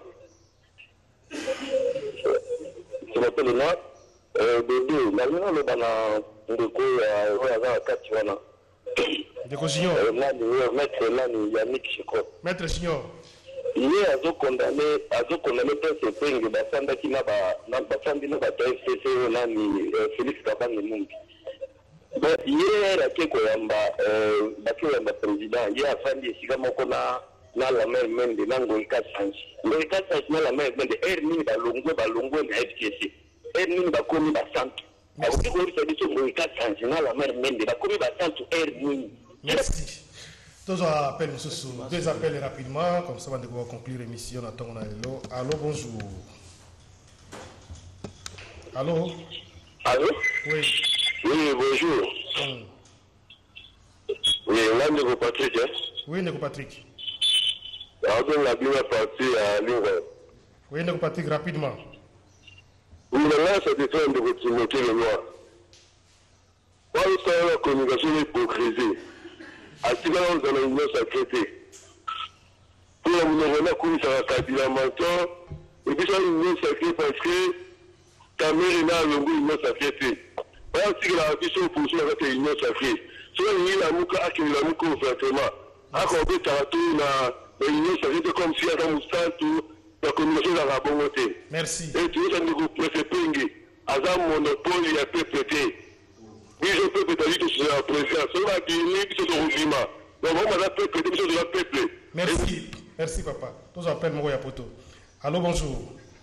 Je m'appelle Noir. Bébé, maintenant, le bana de quoi il y a quatre jours. De quoi Junior? Maître Nani Yannick Chiko. Maître Junior. Il est à condamné, à condamné pour ce point de Bassanda qui n'a pas, n'a pas fait de bataille, c'est Nani Félix Kabang Mumbi. Donc, hier, à Kekoyamba, Bakoyamba président, hier, à Fandi, si comme on a la même même de Nango et Kassanj. Le Kassanj n'a la même même de Ermine, Balongo, Balongo, et F T C. Ermine, Bakomi, Bassanto. Alors, si vous savez que le Kassanj n'a la même même de Bakomi, Bassanto, Ermine. Merci. Deux appels, monsieur Sou. Deux appels rapidement, comme ça, on va pouvoir conclure l'émission. Allô, bonjour. Allô? Allô? Oui. Oui, bonjour. Hum. Oui, là, Nego Patrick. Hein? Oui, Nego Patrick. Alors, on a bien parti à Lingua. Oui, Nego Patrick, rapidement. Oui, là, ça dépend de votre moteur le noir. Moi, je sais la communication hypocrisie. À ce moment-là, on a une union sacrée. Pour la mouvement, comme ça va Kabila maintenant, et puis ça, une union sacrée parce que ta mère est là, une union sacrée. Voilà ce que la vision pour ça avec une union sacrée. Soit il y a la mouka, qui la mouka ouvertement. Encore deux taratou, la union sacrée, comme si il y a un moustache, la communication dans la bonne côté. Merci. Et tu sais, nous préférons à un monopole, il y a peu pété. Oui, je peux peut-être que c'est la présidence. C'est la Guinée qui se trouve. Donc, on va peut péter, mais c'est peuple. Merci. Merci, papa. Nous appelons Moya Poto. Allô, bonjour.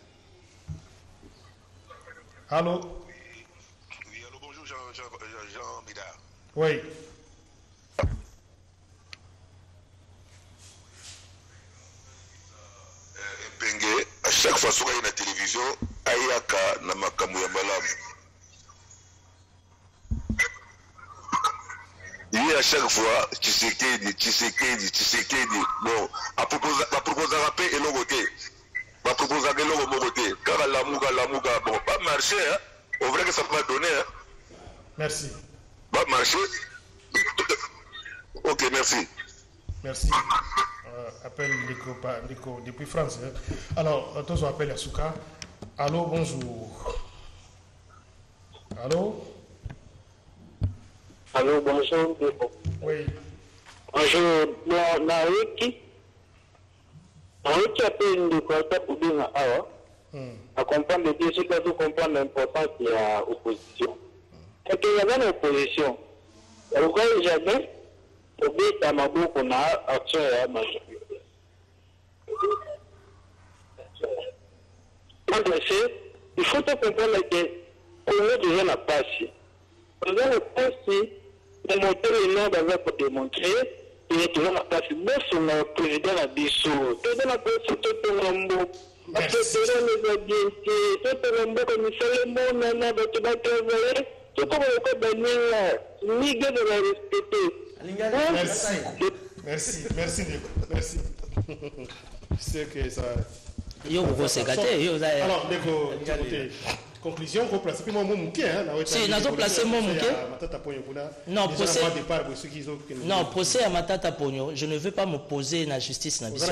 Allô? Oui, allô, bonjour, Jean, Jean, Jean Bidard. Oui. Penge, à chaque fois qu'il y a une télévision, Ayaka na makamu ya malamu. Il à chaque fois, Tshisekedi, Tshisekedi, Tshisekedi. Bon, à proposer à rapper et non côté. À proposer à non côté. Car la mouga, la mouga, bon, pas marcher, hein. Au vrai que ça peut donner, hein. Merci. Pas marcher. Ok, merci. Merci. Euh, appel Nico, Nico depuis France. Hein. Alors, tous on appelle Yasuka. Allô, bonjour. Allô? Allô, bonjour. Oui. Bonjour, Naoki. Naoki appelle de quoi ça pour bien à à comprendre bien, surtout à comprendre l'importance de l'opposition. Et qu'il y avait l'opposition, pourquoi jamais, au bout de ma boucle, on a action et majorité. Il faut comprendre que on est déjà la passe. On a la passe, on monte le nom d'avec pour démontrer, il est toujours la passe. Mais c'est le président la Bissou. Tout le monde peut tout le monde. Parce que c'est le bien, tout le monde comme il fait le monde, maintenant, tu vas travailler. C'est comme le code de l'I G de la respecter. Merci. Merci, merci, merci. Je sais que ça. Yo, vous c'est gâté. Alors, Neko, conclusion, vous placez plus mon mouquet. Si, nous avons placé mon mouquet. Non, procès. Non, procès à Matata Pogno. Je ne veux pas m'opposer à la justice. Ouais,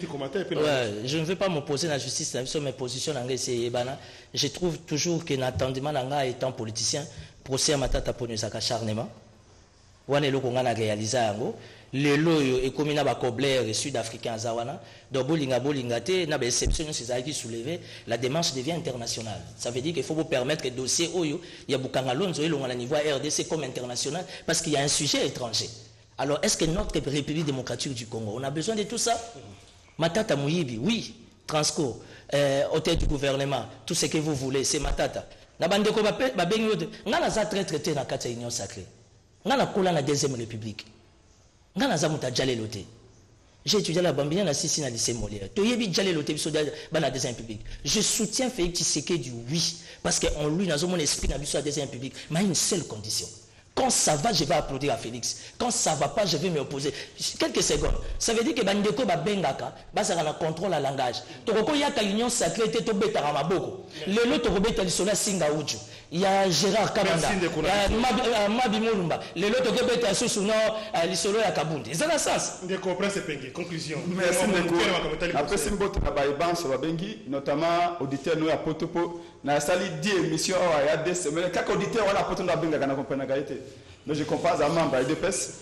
je ne veux pas m'opposer à la justice sur mes positions. Je trouve toujours que l'attendement étant politicien, procès à Matata Pogno, c'est un acharnement. Wane loko ngana réaliser yango lelo yo ekomi na ba cobleur sud-africain zawana donc bolinga bolinga te na ba exception ces qui soulever la démarche devient internationale. Ça veut dire qu'il faut vous permettre que dossier oyo ya bukanga lonzo elonga na niveau R D C comme international parce qu'il y a un sujet étranger. Alors est-ce que notre République démocratique du Congo on a besoin de tout ça? Matata Muyibi, oui, Transco, euh, hôtel du gouvernement, tout ce que vous voulez, c'est Matata. Na bandeko ba ba benyo ngana za traité na kata union sacrée. Ngana kola la deuxième république. Ngana zamuta jale loté. J'ai étudié la Bambina na sisi na lycée Molière. To yebi jale loté biso ba la deuxième république. Je soutiens Félix Tshisekedi oui parce que en lui nazo mon esprit na biso la deuxième république, mais une seule condition. Quand ça va, je vais applaudir à Félix. Quand ça ne va pas, je vais m'opposer. Quelques secondes. Ça veut dire que Bandeko va bengaka, basara na contrôle à langage. Toko yaka union sacrée te to betara maboko. Le lot to beta lisola singa uju. Il y a Gérard Kabanda. Il y a Mabi Moulumba. Le lot to beta sous no lisolo ya Kabundi. C'est la sens. De comprendre ces pengi. Conclusion. Merci beaucoup. Après Simbo Tabaïban sur Bengi, notamment auditeur nous à Potopo, na sali dix émissions il y a deux semaines. Quand auditeur on a Potopo na benga na comprendre gaïté. Donc je compare à membre de P E S.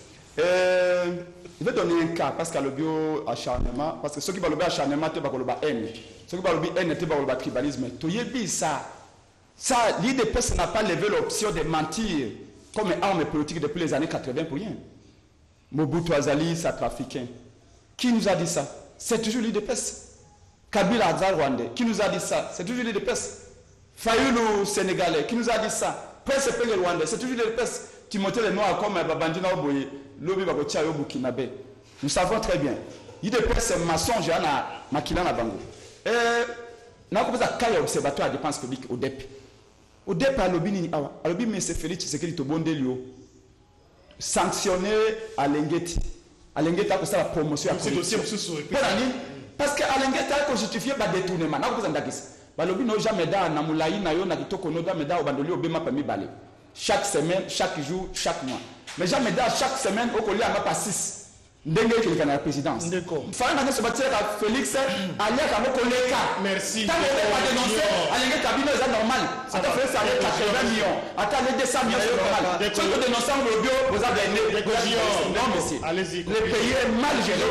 Je vais donner un cas parce qu'il y a le bio acharnement. Parce que ceux qui ont le bio acharnement, c'est le haine. Ceux qui ont le bio haine, c'est le tribalisme. Ça, ça l'I D P S n'a pas levé l'option de mentir comme arme politique depuis les années quatre-vingt pour rien. Mobutu Azali, c'est trafiquant. Qui nous a dit ça? C'est toujours l'I D P S. Kabila Azar Rwandais, qui nous a dit ça? C'est toujours l'I D P S. Fayoulou Sénégalais, qui nous a dit ça? Prince Pele Rwandais, c'est toujours l'I D P S. Timothée le Noir comme Babandina Oboye, Lobi Bagotia au Burkinabe. Nous savons très bien. Il dépend ce mensonge à Makila Nabango. Et nous avons un observatoire de dépenses publiques au D E P. Au D E P, à l'Obi, à l'Obi, M. Félix Tshisekedi Tobondelio, sanctionné à Lengeti. À Lengeti, c'est la promotion à corruption. Parce qu'à Lengeti, il a justifié le détournement. Nous avons un l'Obi n'a jamais d'art, n'a moulaï, n'a yon, n'a kitoko, n'a d'art, au bandolio, au bema, permis balé. Chaque semaine, chaque jour, chaque mois. Mais jamais dans chaque semaine, au collier à pas six. Ndenge qui est la présidence. D'accord. Fallait que se battre à Félix, aller à mon collègue. Merci. Tant qu'on pas dénoncé, aller à cabinet c'est normal. Attends, Félix a quatre-vingts millions. Attends, les deux cents millions c'est normal. Ceux qui dénoncent le bio, vous avez des non monsieur. Allez-y. Les pays est mal géré.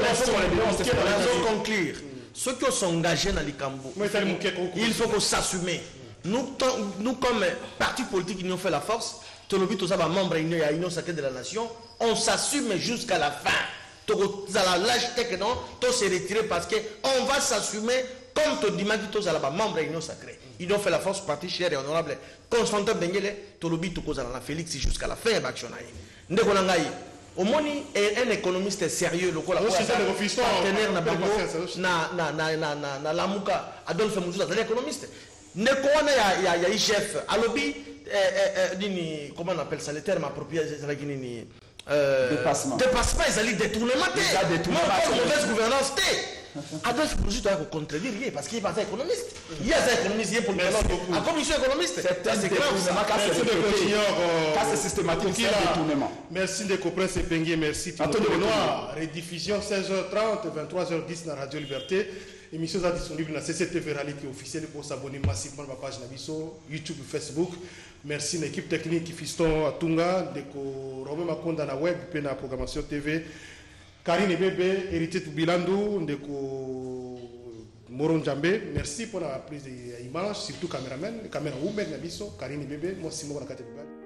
Il faut conclure. Ceux qui sont engagés dans les Cambo, il faut qu'on s'assume. Nous, nous, comme parti politique, nous fait la force. Tous les membres de l'Union sacrée de la nation, on s'assume jusqu'à la fin. Tous la lâche techno, tous se retirer parce qu'on va s'assumer comme tout dimanche, tous les membres de l'Union sacrée. Ils ont fait la force, parti cher et honorable. Constantin Benguele, tous les tous les Félix jusqu'à la fin de l'action. Au moins, un économiste sérieux, le partenaire na Lamuka, Adolphe Moussa, c'est un économiste. Il y a un chef, Alobi, comment on appelle ça, le terme approprié, c'est dépassement. Dépassement, ils allaient détournement. Non, pas mauvaise gouvernance. Adolphe Moussa doit contredire parce qu'il n'est pas un économiste. Il y a un économiste, il est pour le la commission économiste. C'est un détournement, c'est systématique, c'est un détournement. Merci de comprendre ces penguiers, merci. Noir, rediffusion seize heures trente, vingt-trois heures dix dans Radio Liberté. Émission est disponible dans C C T V réalité officielle pour s'abonner massivement à ma page Nabiso, YouTube et Facebook. Merci à l'équipe technique qui fiston à Tunga, de Robin Makonda na web, puis na programmation T V. Karine Bébé, héritier de Bilandou, de Moron Djambé, merci pour la prise d'image, surtout caméraman, caméra woman, Nabiso, Karine Bébé, moi Simon Nakate Bébé.